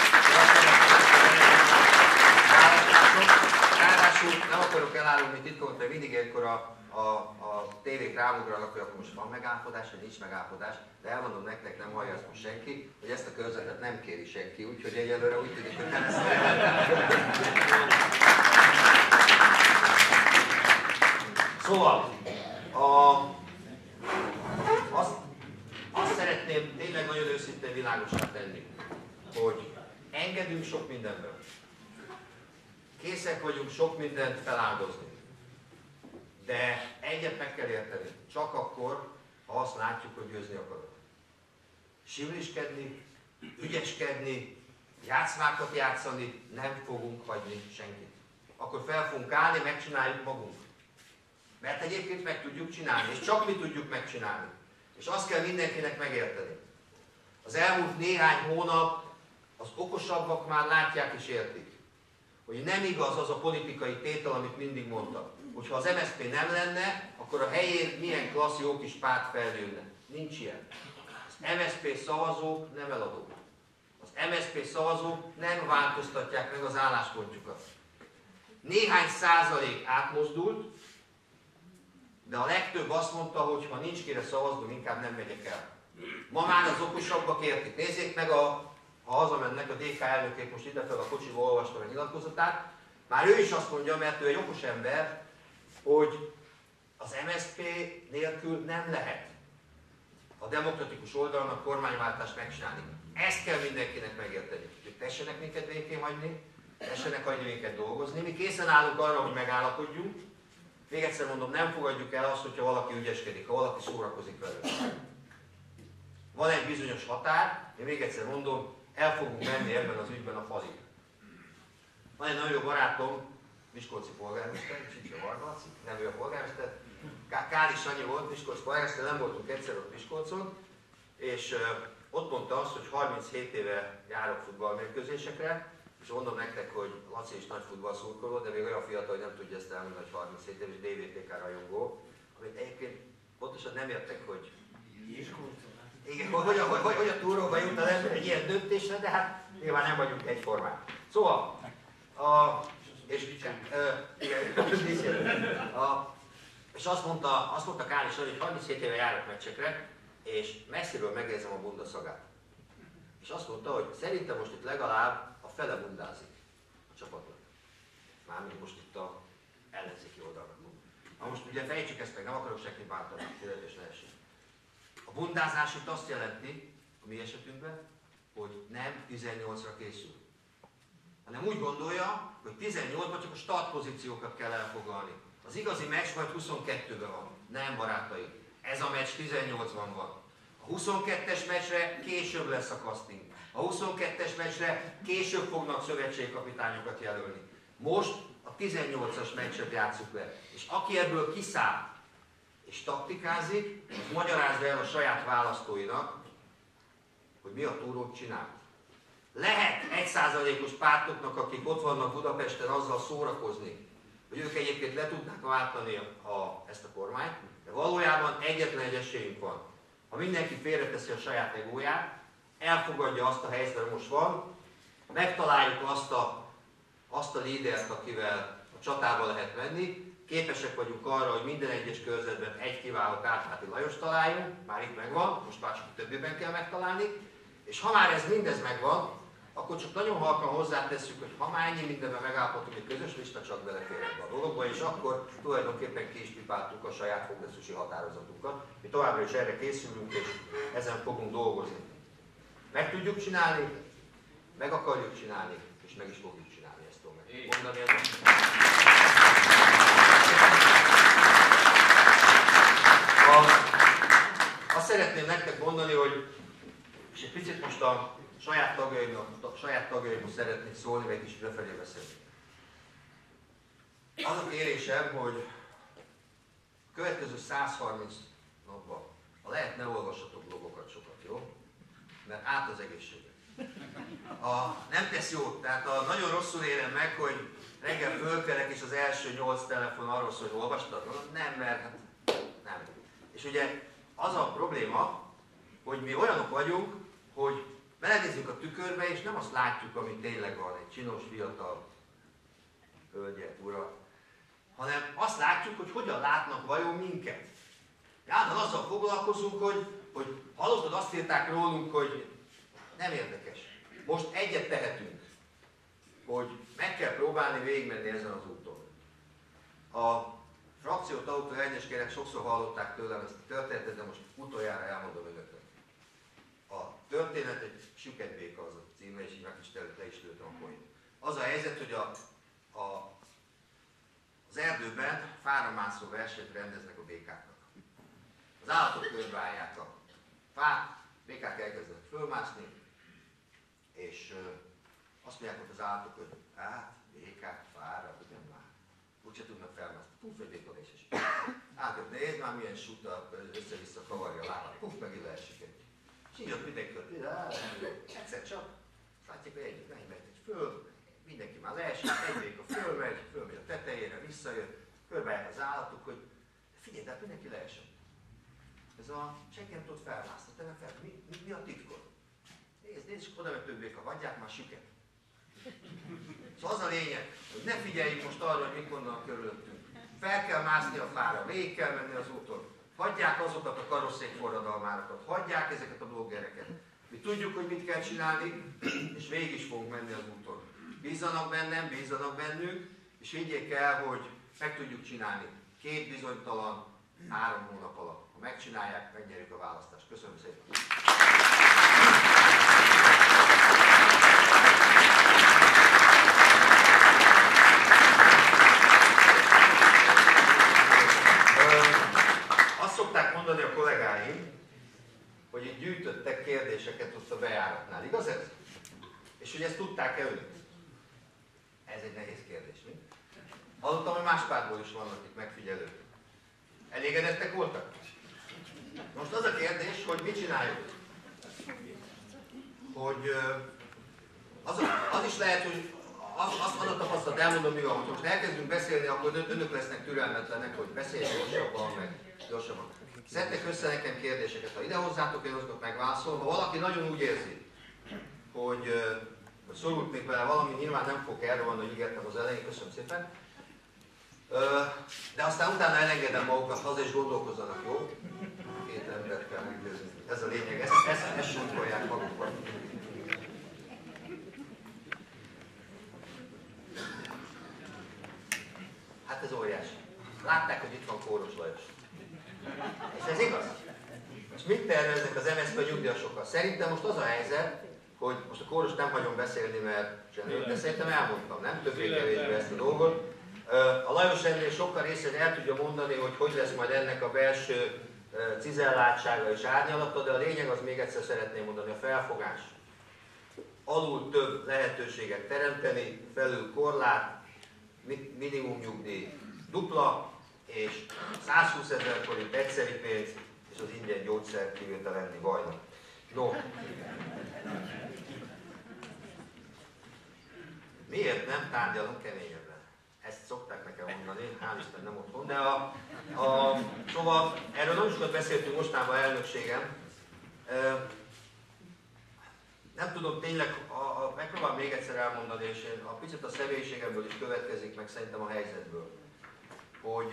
Ráadásul nem akarok elárulni titkot, mert mindig ekkor a, a, a tévék rámugranak, hogy akkor most van megállapodás, vagy nincs megállapodás, de elmondom nektek, nem hallja ezt most senki, hogy ezt a körzetet nem kéri senki, úgyhogy egyelőre úgy tűnik, hogy nem lesz. Szóval, a, azt, azt szeretném tényleg nagyon őszintén világosá tenni, hogy engedünk sok mindenből. Készek vagyunk sok mindent feláldozni. De egyet meg kell érteni, csak akkor, ha azt látjuk, hogy győzni akarok. Sivliskedni, ügyeskedni, játszmákat játszani, nem fogunk hagyni senkit. Akkor fel fogunk állni, megcsináljuk magunk. Mert egyébként meg tudjuk csinálni, és csak mi tudjuk megcsinálni. És azt kell mindenkinek megérteni. Az elmúlt néhány hónap az okosabbak már látják és értik, hogy nem igaz az a politikai tétel, amit mindig mondtam. Hogyha az em es zé pé nem lenne, akkor a helyén milyen klassz jó kis párt felnőne. Nincs ilyen. Az em es zé pé szavazók nem eladók. Az em es zé pé szavazók nem változtatják meg az álláspontjukat. Néhány százalék átmozdult, de a legtöbb azt mondta, hogy ha nincs kire szavaznom, inkább nem megyek el. Ma már az okosabbak értik. Nézzék meg, a, ha hazamennek, a dé ká elnökét most idefel a kocsiból olvastam a nyilatkozatát, már ő is azt mondja, mert ő egy okos ember, hogy az em es zé pé nélkül nem lehet. A demokratikus oldalon a kormányváltást megcsinálni. Ezt kell mindenkinek megérteni. Hogy tessenek minket békén hagyni, tessenek hagyni minket dolgozni. Mi készen állunk arra, hogy megállapodjunk. Még egyszer mondom, nem fogadjuk el azt, hogyha valaki ügyeskedik, ha valaki szórakozik velünk. Van egy bizonyos határ, én még egyszer mondom, el fogunk menni ebben az ügyben a falig. Van egy nagyon jó barátom, miskolci polgármester, Csicsa Varga, nem ő a polgármester, Káli Sanyi volt, miskolci polgármester, nem voltunk egyszer ott Miskolcon, és uh, ott mondta azt, hogy harminchét éve járok futballmérkőzésekre, és mondom nektek, hogy Laci is nagy futballszurkoló, de még olyan fiatal, hogy nem tudja ezt elmondani, hogy harminchét éves dé vé té ká rajongó, amit egyébként pontosan nem értek, hogy igen, hogy, hogy, hogy, hogy, hogy a túróba jut az ember egy ilyen döntésre, de hát nyilván nem vagyunk egyformák. Szóval, a, és, e, igen, a, és azt mondta, azt mondta Káli Sanyi, hogy harminchét éve járok meccsekre, és messziről megérzem a bunda szagát. És azt mondta, hogy szerintem most itt legalább a fele bundázik a csapatnak. Mármint most itt a ellenzéki oldalnak. Na most ugye fejtsük ezt meg, nem akarok senkit bántani, és ne esik. A bundázás itt azt jelenti, a mi esetünkben, hogy nem tizennyolcra készül. Hanem úgy gondolja, hogy tizennyolcban csak a startpozíciókat kell elfoglalni. Az igazi meccs majd huszonkettőben van. Nem, barátaim. Ez a meccs tizennyolcban van. A huszonkettes meccsre később lesz a casting. A huszonkettes meccsre később fognak szövetségkapitányokat jelölni. Most a tizennyolcas meccset játsszuk le. És aki ebből kiszáll és taktikázik, az magyarázza el a saját választóinak, hogy mi a túrót csinált. Lehet egy százalékos pártoknak, akik ott vannak Budapesten, azzal szórakozni, hogy ők egyébként le tudnák váltani a, a, ezt a kormányt, de valójában egyetlen egy esélyünk van. Ha mindenki félreteszi a saját egóját, elfogadja azt a helyzetet, most van, megtaláljuk azt a, azt a lídert, akivel a csatába lehet menni, képesek vagyunk arra, hogy minden egyes körzetben egy kiváló Kárpáti Lajos találjunk, már itt megvan, most már csak a többiben kell megtalálni, és ha már ez mindez megvan, akkor csak nagyon halkan hozzátesszük, hogy ha már ennyi mindenben megállapodtunk, hogy közös lista csak belefér ebbe a dologba, és akkor tulajdonképpen ki is pipáltuk a saját kongresszusi határozatunkat. Mi továbbra is erre készülünk, és ezen fogunk dolgozni. Meg tudjuk csinálni, meg akarjuk csinálni, és meg is fogjuk csinálni ezt tudom megmondani. Azt szeretném nektek mondani, hogy és egy picit most a saját tagjaimnak, a saját tagjaimnak szeretnék szólni, vagy egy kicsit befelé beszélni. Az a kérésem, hogy a következő százharminc napban, ha lehet, ne olvassatok blogokat sokat, jó? Mert át az egészséget. A, nem tesz jót, tehát a, nagyon rosszul élem meg, hogy reggel fölkelek és az első nyolc telefon arról szól, hogy olvastad? Nem, mert hát nem. És ugye az a probléma, hogy mi olyanok vagyunk, hogy belenézzünk a tükörbe, és nem azt látjuk, ami tényleg van, egy csinos, fiatal hölgyet, ura, hanem azt látjuk, hogy hogyan látnak vajon minket. Általában azzal foglalkozunk, hogy, hogy hallottad, azt írták rólunk, hogy nem érdekes. Most egyet tehetünk, hogy meg kell próbálni végigmenni ezen az úton. A frakciótagok, elnézést sokszor hallották tőlem ezt a történetet, de most utoljára elmondom önöknek. A történet egy süketbéka az a címe, és így meg is le is lőttem a point. Az a helyzet, hogy a, a, az erdőben fáramászó versenyt rendeznek a békáknak. Az állatok körbeállják a fát, békák elkezdenek fölmászni, és ö, azt mondják, hogy az állatok, hogy hát, békák, fára, ugyan már. Úgyse tudnak felmászni. Puff, egy béka és is. Hát, nézd már milyen suta, össze-vissza kavarja a lábát. Puff, meg ide esik egy. És így ott mindenki ott ide, egyszer csak, látják, hogy egyik nem megy föl, mindenki már leesik, egy béka fölmegy, fölmegy a tetejére, visszajön, körbeáll az állatok, hogy figyelj, de hát mindenki leesett. Ez a senki nem tudott felmászni, te nem fel, mi, mi, mi a titkod? Nézd, nézd, és oda megy több béka, hagyják már süket. Szóval az a lényeg, hogy ne figyeljünk most arra, hogy mik mondanak körülöttünk. Fel kell mászni a fára, végig kell menni az úton. Hagyják azokat a karosszék forradalmárakat, hagyják ezeket a bloggereket. Mi tudjuk, hogy mit kell csinálni, és végig is fogunk menni az úton. Bízzanak bennem, bízzanak bennünk, és higgyék el, hogy meg tudjuk csinálni. Két bizonytalan, három hónap alatt. Ha megcsinálják, megnyerjük a választást. Köszönöm szépen! hogy itt gyűjtöttek kérdéseket ott a bejáratnál. Igaz ez? És hogy ezt tudták-e önök? Ez egy nehéz kérdés, mi? Hallottam, hogy más pártból is vannak itt megfigyelők. Elégedettek voltak? Most az a kérdés, hogy mit csináljuk? Hogy az, az is lehet, hogy az, azt van a tapasztalat, elmondom mi van, hogy most elkezdünk beszélni, akkor önök lesznek türelmetlenek, hogy beszéljen gyorsabban, meg gyorsabban. Szedtek össze nekem kérdéseket, ha ide hozzátok, én azokat megválaszolom. Ha valaki nagyon úgy érzi, hogy, hogy szorult még vele valami, nyilván nem fog erről van, hogy ígértem az elején, köszönöm szépen. De aztán utána elengedem magukat, haza is gondolkozzanak, jó? Két embert kell meggyőzni. Ez a lényeg, ezt, ezt, ezt súlykolják magukban. Hát ez óriási. Látták, hogy itt van Kóros Lajos. És ez igaz? És mit terveznek az em es zé pé nyugdíjasokkal? Szerintem most az a helyzet, hogy most a Kóros nem hagyom beszélni, mert sem de szerintem elmondtam, nem? Többé-kevésbé ezt a dolgot. A Lajos ennél sokkal részén el tudja mondani, hogy hogy lesz majd ennek a belső cizelláltsága és árnyalata, de a lényeg az, még egyszer szeretném mondani, a felfogás. Alul több lehetőséget teremteni, felül korlát, minimum nyugdíj dupla, és százhúsz ezer forint egyszeri pénz, és az ingyen gyógyszer kivétel lenni bajnak. No. Miért nem tárgyalunk keményebben? Ezt szokták nekem mondani, hál' Isten nem otthon, de a, a, szóval erről nagyon sokat beszéltünk mostában elnökségem. Nem tudom, tényleg, a, a, megpróbálom még egyszer elmondani, és én, a picit a személyiségemből is következik, meg szerintem a helyzetből, hogy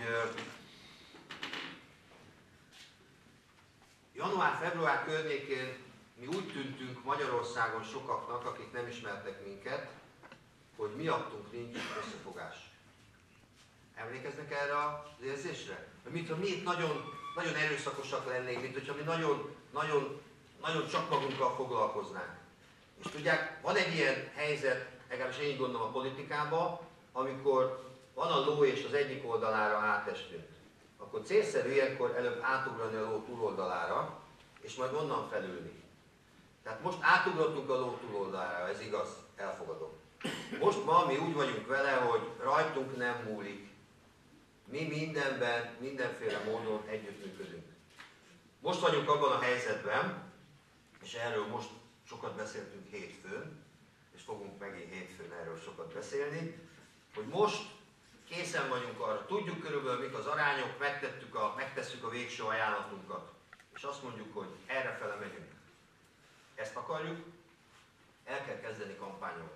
január-február környékén mi úgy tűntünk Magyarországon sokaknak, akik nem ismertek minket, hogy miattunk nincs összefogás. Emlékeznek erre az érzésre? Mint ha mi itt nagyon, nagyon erőszakosak lennénk, mint hogyha mi nagyon, nagyon, nagyon csak magunkkal foglalkoznánk. És tudják, van egy ilyen helyzet, legalábbis én így gondolom a politikában, amikor van a ló és az egyik oldalára átestünk. Akkor célszerű ilyenkor előbb átugrani a ló túloldalára, és majd onnan felülni. Tehát most átugrottunk a ló túloldalára, ez igaz, elfogadom. Most ma mi úgy vagyunk vele, hogy rajtunk nem múlik. Mi mindenben, mindenféle módon együttműködünk. Most vagyunk abban a helyzetben, és erről most sokat beszéltünk hétfőn, és fogunk megint hétfőn erről sokat beszélni, hogy most készen vagyunk arra, tudjuk körülbelül mik az arányok, megtettük a, megtesszük a végső ajánlatunkat, és azt mondjuk, hogy errefele megyünk. Ezt akarjuk, el kell kezdeni kampányolni.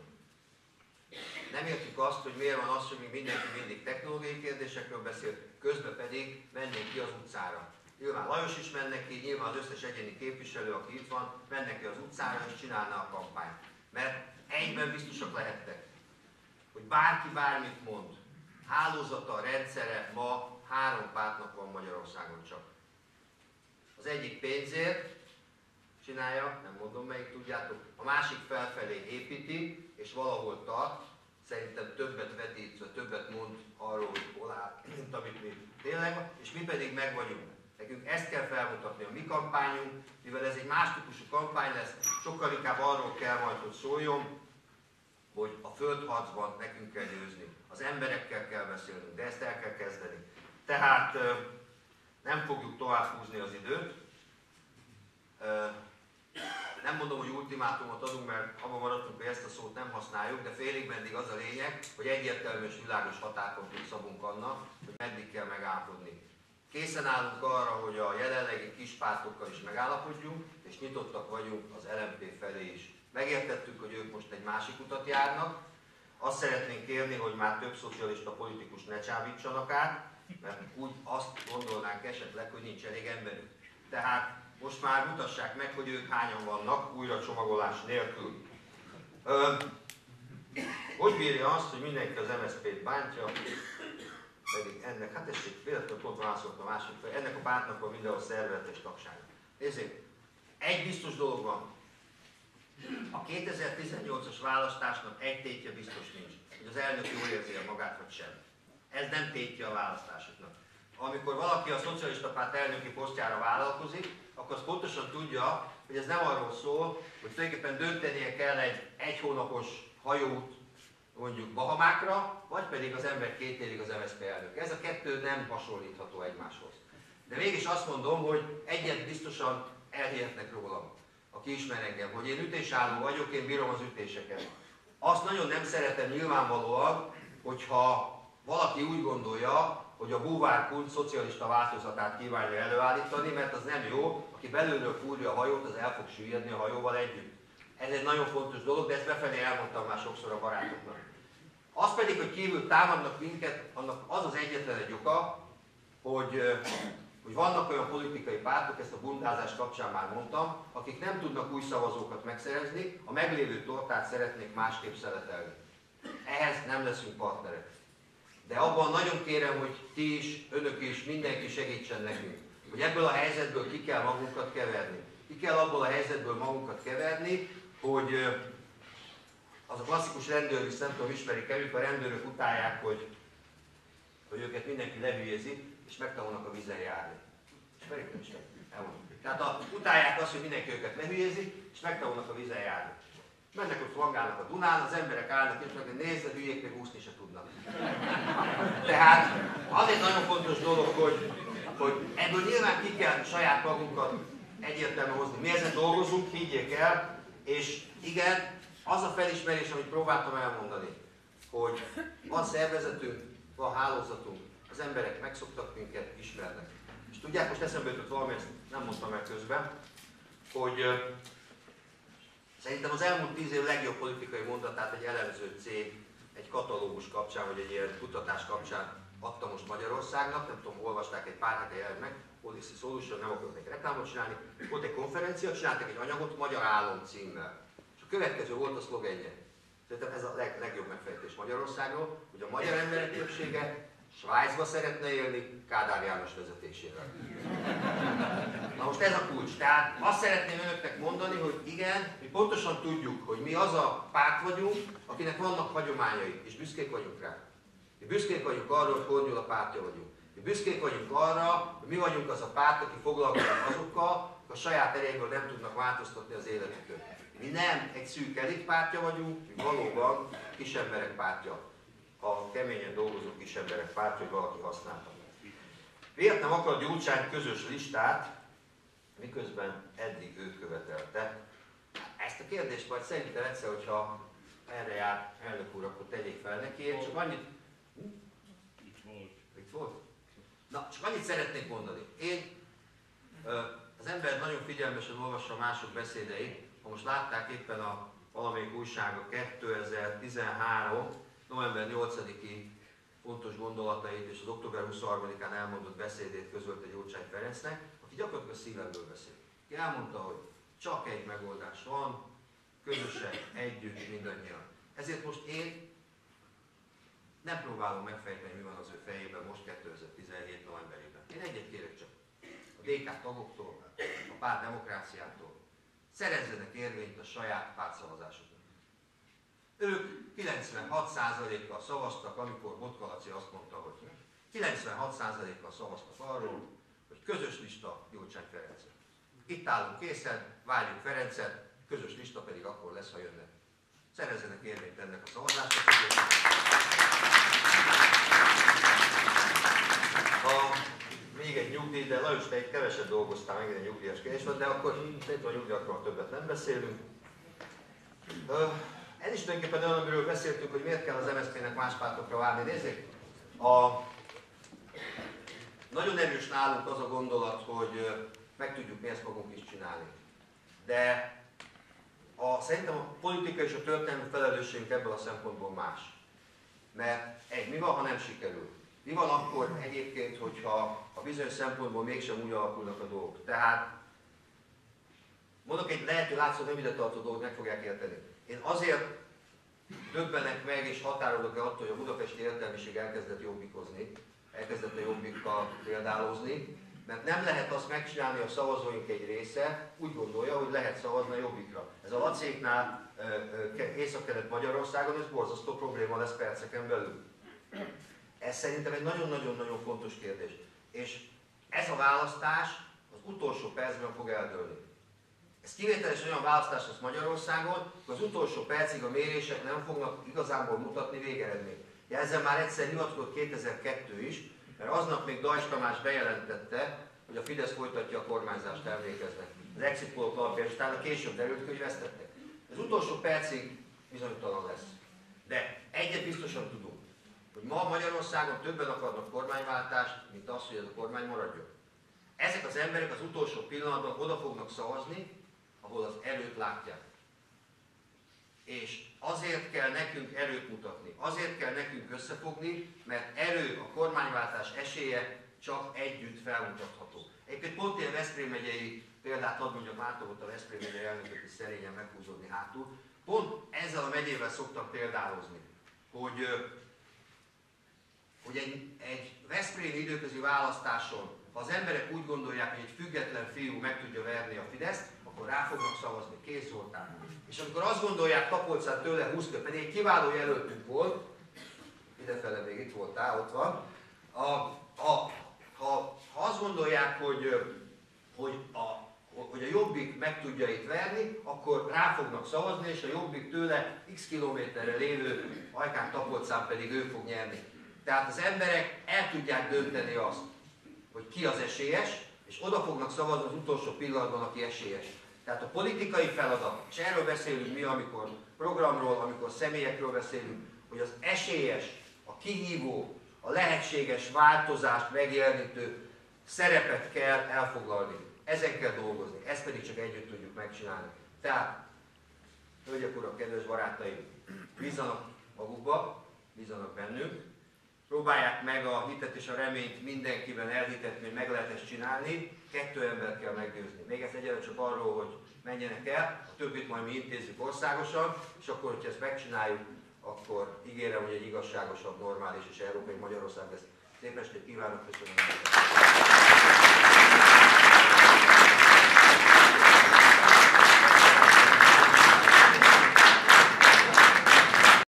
Nem értjük azt, hogy miért van az, hogy még mindenki mindig technológiai kérdésekről beszél, közben pedig mennénk ki az utcára. Nyilván Lajos is menne ki, nyilván az összes egyéni képviselő, aki itt van, menne ki az utcára és csinálna a kampányt. Mert egyben biztosak lehettek, hogy bárki bármit mond. Hálózata, rendszere ma három pártnak van Magyarországon csak. Az egyik pénzért csinálja, nem mondom melyik, tudjátok, a másik felfelé építi, és valahol tart, szerintem többet vetít, vagy többet mond arról, hogy hol áll, mint amit mi tényleg, és mi pedig meg vagyunk. Nekünk ezt kell felmutatni a mi kampányunk, mivel ez egy más típusú kampány lesz, sokkal inkább arról kell majd, hogy szóljon, hogy a földharcban nekünk kell győzni. Az emberekkel kell beszélnünk, de ezt el kell kezdeni. Tehát nem fogjuk tovább húzni az időt. Nem mondom, hogy ultimátumot adunk, mert abban maradtunk, hogy ezt a szót nem használjuk, de félig meddig az a lényeg, hogy egyértelmű és világos határpontot szabunk annak, hogy meddig kell megállapodni. Készen állunk arra, hogy a jelenlegi kis pártokkal is megállapodjunk, és nyitottak vagyunk az el em pé felé is. Megértettük, hogy ők most egy másik utat járnak. Azt szeretnénk kérni, hogy már több szocialista politikus ne csábítsanak át, mert úgy azt gondolnánk esetleg, hogy nincs elég emberük. Tehát most már mutassák meg, hogy ők hányan vannak, újra csomagolás nélkül. Ö, hogy bírja azt, hogy mindenki az em es zé pét bántja, pedig ennek, hát ez véletlenül pont válaszolt a másik fel, ennek a pártnak van mindenhol szervezetes tagsága. Nézzék, egy biztos dolog van. A kétezer-tizennyolcas választásnak egy tétje biztos nincs, hogy az elnök jól érzi magát, vagy sem. Ez nem tétje a választásoknak. amikor valaki a szocialista párt elnöki posztjára vállalkozik, akkor az pontosan tudja, hogy ez nem arról szól, hogy tulajdonképpen döntenie kell egy egy hónapos hajót mondjuk Bahamákra, vagy pedig az ember két évig az em es zé pé elnök. Ez a kettő nem hasonlítható egymáshoz. De mégis azt mondom, hogy egyet biztosan elhihetnek rólam, aki ismer engem, hogy én ütésálló vagyok, én bírom az ütéseket. Azt nagyon nem szeretem nyilvánvalóan, hogyha valaki úgy gondolja, hogy a búvárkult szocialista változatát kívánja előállítani, mert az nem jó, aki belülről fúrja a hajót, az el fog süllyedni a hajóval együtt. Ez egy nagyon fontos dolog, de ezt befelé elmondtam már sokszor a barátoknak. Az pedig, hogy kívül támadnak minket, annak az az egyetlen egy oka, hogy, hogy vannak olyan politikai pártok, ezt a bundázás kapcsán már mondtam, akik nem tudnak új szavazókat megszerezni, a meglévő tortát szeretnék másképp szeletelni. Ehhez nem leszünk partnerek. De abban nagyon kérem, hogy ti is, önök is, mindenki segítsen nekünk, hogy ebből a helyzetből ki kell magunkat keverni. Ki kell abból a helyzetből magunkat keverni, hogy az a klasszikus rendőrvisz, nem tudom, ismerik-e, amikor a rendőrök utálják, hogy, hogy őket mindenki lehülyezi, és megtanulnak a vízen járni. Ismerik, nem ismerik? Tehát a, utálják azt, hogy mindenki őket lehülyezi, és megtanulnak a vízen járni. Mennek, hogy flangálnak a Dunán, az emberek állnak, és meg nézd, a hülyék még úszni se tudnak. Tehát az egy nagyon fontos dolog, hogy, hogy ebből nyilván ki kell saját magunkat egyértelműen hozni. Mi ezen dolgozunk, higgyék el, és igen, az a felismerés, amit próbáltam elmondani, hogy van szervezetünk, van hálózatunk, az emberek megszoktak minket, ismernek. És tudják, most eszembe jutott valami, ezt nem mondtam el közben, hogy szerintem az elmúlt tíz év legjobb politikai mondatát egy elemző cég egy katalógus kapcsán, vagy egy ilyen kutatás kapcsán adta most Magyarországnak, nem tudom, olvasták, egy pár hete jelent meg, Policy Solution, nem akarok neki reklámot csinálni, volt egy konferencia, csináltak egy anyagot Magyar Álom címmel. És a következő volt a szlogenje. Szerintem ez a leg, legjobb megfejtés Magyarországról, hogy a magyar emberek többsége Svájcba szeretne élni Kádár János vezetésével. Na most ez a kulcs. Tehát azt szeretném önöknek mondani, hogy igen, mi pontosan tudjuk, hogy mi az a párt vagyunk, akinek vannak hagyományai, és büszkék vagyunk rá. Mi büszkék vagyunk arra, hogy Kornyol a pártja vagyunk. Mi büszkék vagyunk arra, hogy mi vagyunk az a párt, aki foglalkozik azokkal, akik a saját erejéből nem tudnak változtatni az életükön. Mi nem egy szűk elitpártja vagyunk, mi valóban kisemberek pártja. A keményen dolgozó kisemberek pártja, hogy valaki használta. Miért nem akar Gyurcsány közös listát, miközben eddig ő követelte? Ezt a kérdést majd szerintem egyszer, hogyha erre jár elnök úr, akkor tegyék fel neki. Én csak annyit... Hm? Itt volt. Itt volt? Na, csak annyit szeretnék mondani. Én, az ember nagyon figyelmesen olvassa mások beszédeit. Ha most látták éppen a valamelyik újság a kétezer-tizenhárom. november nyolcadiki fontos gondolatait és az október huszonharmadikán elmondott beszédét közölte Gyurcsány Ferencnek, aki gyakorlatilag a szívemből beszél. Ki elmondta, hogy csak egy megoldás van, közösen, együtt, mindannyian. Ezért most én nem próbálom megfejteni, mi van az ő fejében most kétezer-tizenhét novemberében. Én egyet kérek csak. A dé ká tagoktól, a párt demokráciától szerezzenek érvényt a saját pártszavazásukon. Ők kilencvenhat százalékkal szavaztak, amikor Botka Laci azt mondta, hogy kilencvenhat százalékkal szavaztak arról, hogy közös lista Gyurcsány Ferencet. Itt állunk készen, várjuk Ferencet, közös lista pedig akkor lesz, ha jönnek. Szerezzenek érvényt ennek a szavazásnak. Ha még egy nyugdíj, de Lajos, te egy keveset dolgoztál, megint egy nyugdíjas kérdés van, de akkor szerintem a nyugdíjakról többet nem beszélünk. Ez is tulajdonképpen olyan, amiről beszéltünk, hogy miért kell az em es zé pé-nek más pártokra várni. Nézzék, a... nagyon erős nálunk az a gondolat, hogy meg tudjuk mi ezt magunk is csinálni. De a, szerintem a politika és a történelmi felelősségünk ebből a szempontból más. Mert egy, mi van, ha nem sikerül? Mi van akkor egyébként, hogyha a bizonyos szempontból mégsem úgy alakulnak a dolgok? Tehát, mondok egy lehető látszó nem ide tartó dolgot, meg fogják érteni. Én azért döbbenek meg és határolok el attól, hogy a budapesti értelmiség elkezdett jobbikozni, elkezdett a jobbikkal példálózni, mert nem lehet azt megcsinálni, a szavazóink egy része úgy gondolja, hogy lehet szavazni a jobbikra. Ez a Lacéknál Észak-Kelet Magyarországon, ez borzasztó probléma lesz perceken belül. Ez szerintem egy nagyon-nagyon-nagyon fontos kérdés. És ez a választás az utolsó percben fog eldőlni. Ez kivételes olyan választás lesz Magyarországon, hogy az utolsó percig a mérések nem fognak igazából mutatni végeredményt. Ja, ezzel már egyszer nyilatkozott kétezer-kettő is, mert aznap még Dajs Tamás bejelentette, hogy a Fidesz folytatja a kormányzást, emlékeznek. Az exit pollok alapján, és utána később derült, hogy vesztettek. Az utolsó percig bizonytalan lesz. De egyet biztosan tudunk, hogy ma Magyarországon többen akarnak kormányváltást, mint az, hogy ez a kormány maradjon. Ezek az emberek az utolsó pillanatban oda fognak szavazni, ahol az erőt látják. És azért kell nekünk erőt mutatni, azért kell nekünk összefogni, mert erő, a kormányváltás esélye csak együtt felmutatható. Egyébként pont ilyen Veszprém megyei példát hadd mondjak, látom ott a Veszprém megyei elnököt is szerényen meghúzódni hátul. Pont ezzel a megyével szoktam példálozni, hogy, hogy egy, egy veszprémi időközi választáson, ha az emberek úgy gondolják, hogy egy független fiú meg tudja verni a Fideszt, akkor rá fognak szavazni, Kész Zoltán. És amikor azt gondolják Tapolcán tőle húsz kö, pedig egy kiváló jelöltünk volt, idefele még itt voltál, ott van, a, a, ha, ha azt gondolják, hogy, hogy, a, hogy a Jobbik meg tudja itt verni, akkor rá fognak szavazni, és a Jobbik tőle x kilométerre lévő Ajkán Tapolcán pedig ő fog nyerni. Tehát az emberek el tudják dönteni azt, hogy ki az esélyes, és oda fognak szavazni az utolsó pillanatban, aki esélyes. Tehát a politikai feladat, és erről beszélünk mi, amikor programról, amikor személyekről beszélünk, hogy az esélyes, a kihívó, a lehetséges változást megjelenítő szerepet kell elfoglalni. Ezen kell dolgozni, ezt pedig csak együtt tudjuk megcsinálni. Tehát, hölgyek, urak, kedves barátaim, bízzanak magukba, bízzanak bennünk, próbálják meg a hitet és a reményt mindenkiben elhitetni, hogy meg lehet ezt csinálni, kettő ember kell meggyőzni. Még ezt egyenlően csak arról, hogy menjenek el, a többit majd mi intézzük országosan, és akkor, hogyha ezt megcsináljuk, akkor ígérem, hogy egy igazságosabb, normális és európai Magyarország lesz. Szép estét kívánok, köszönöm!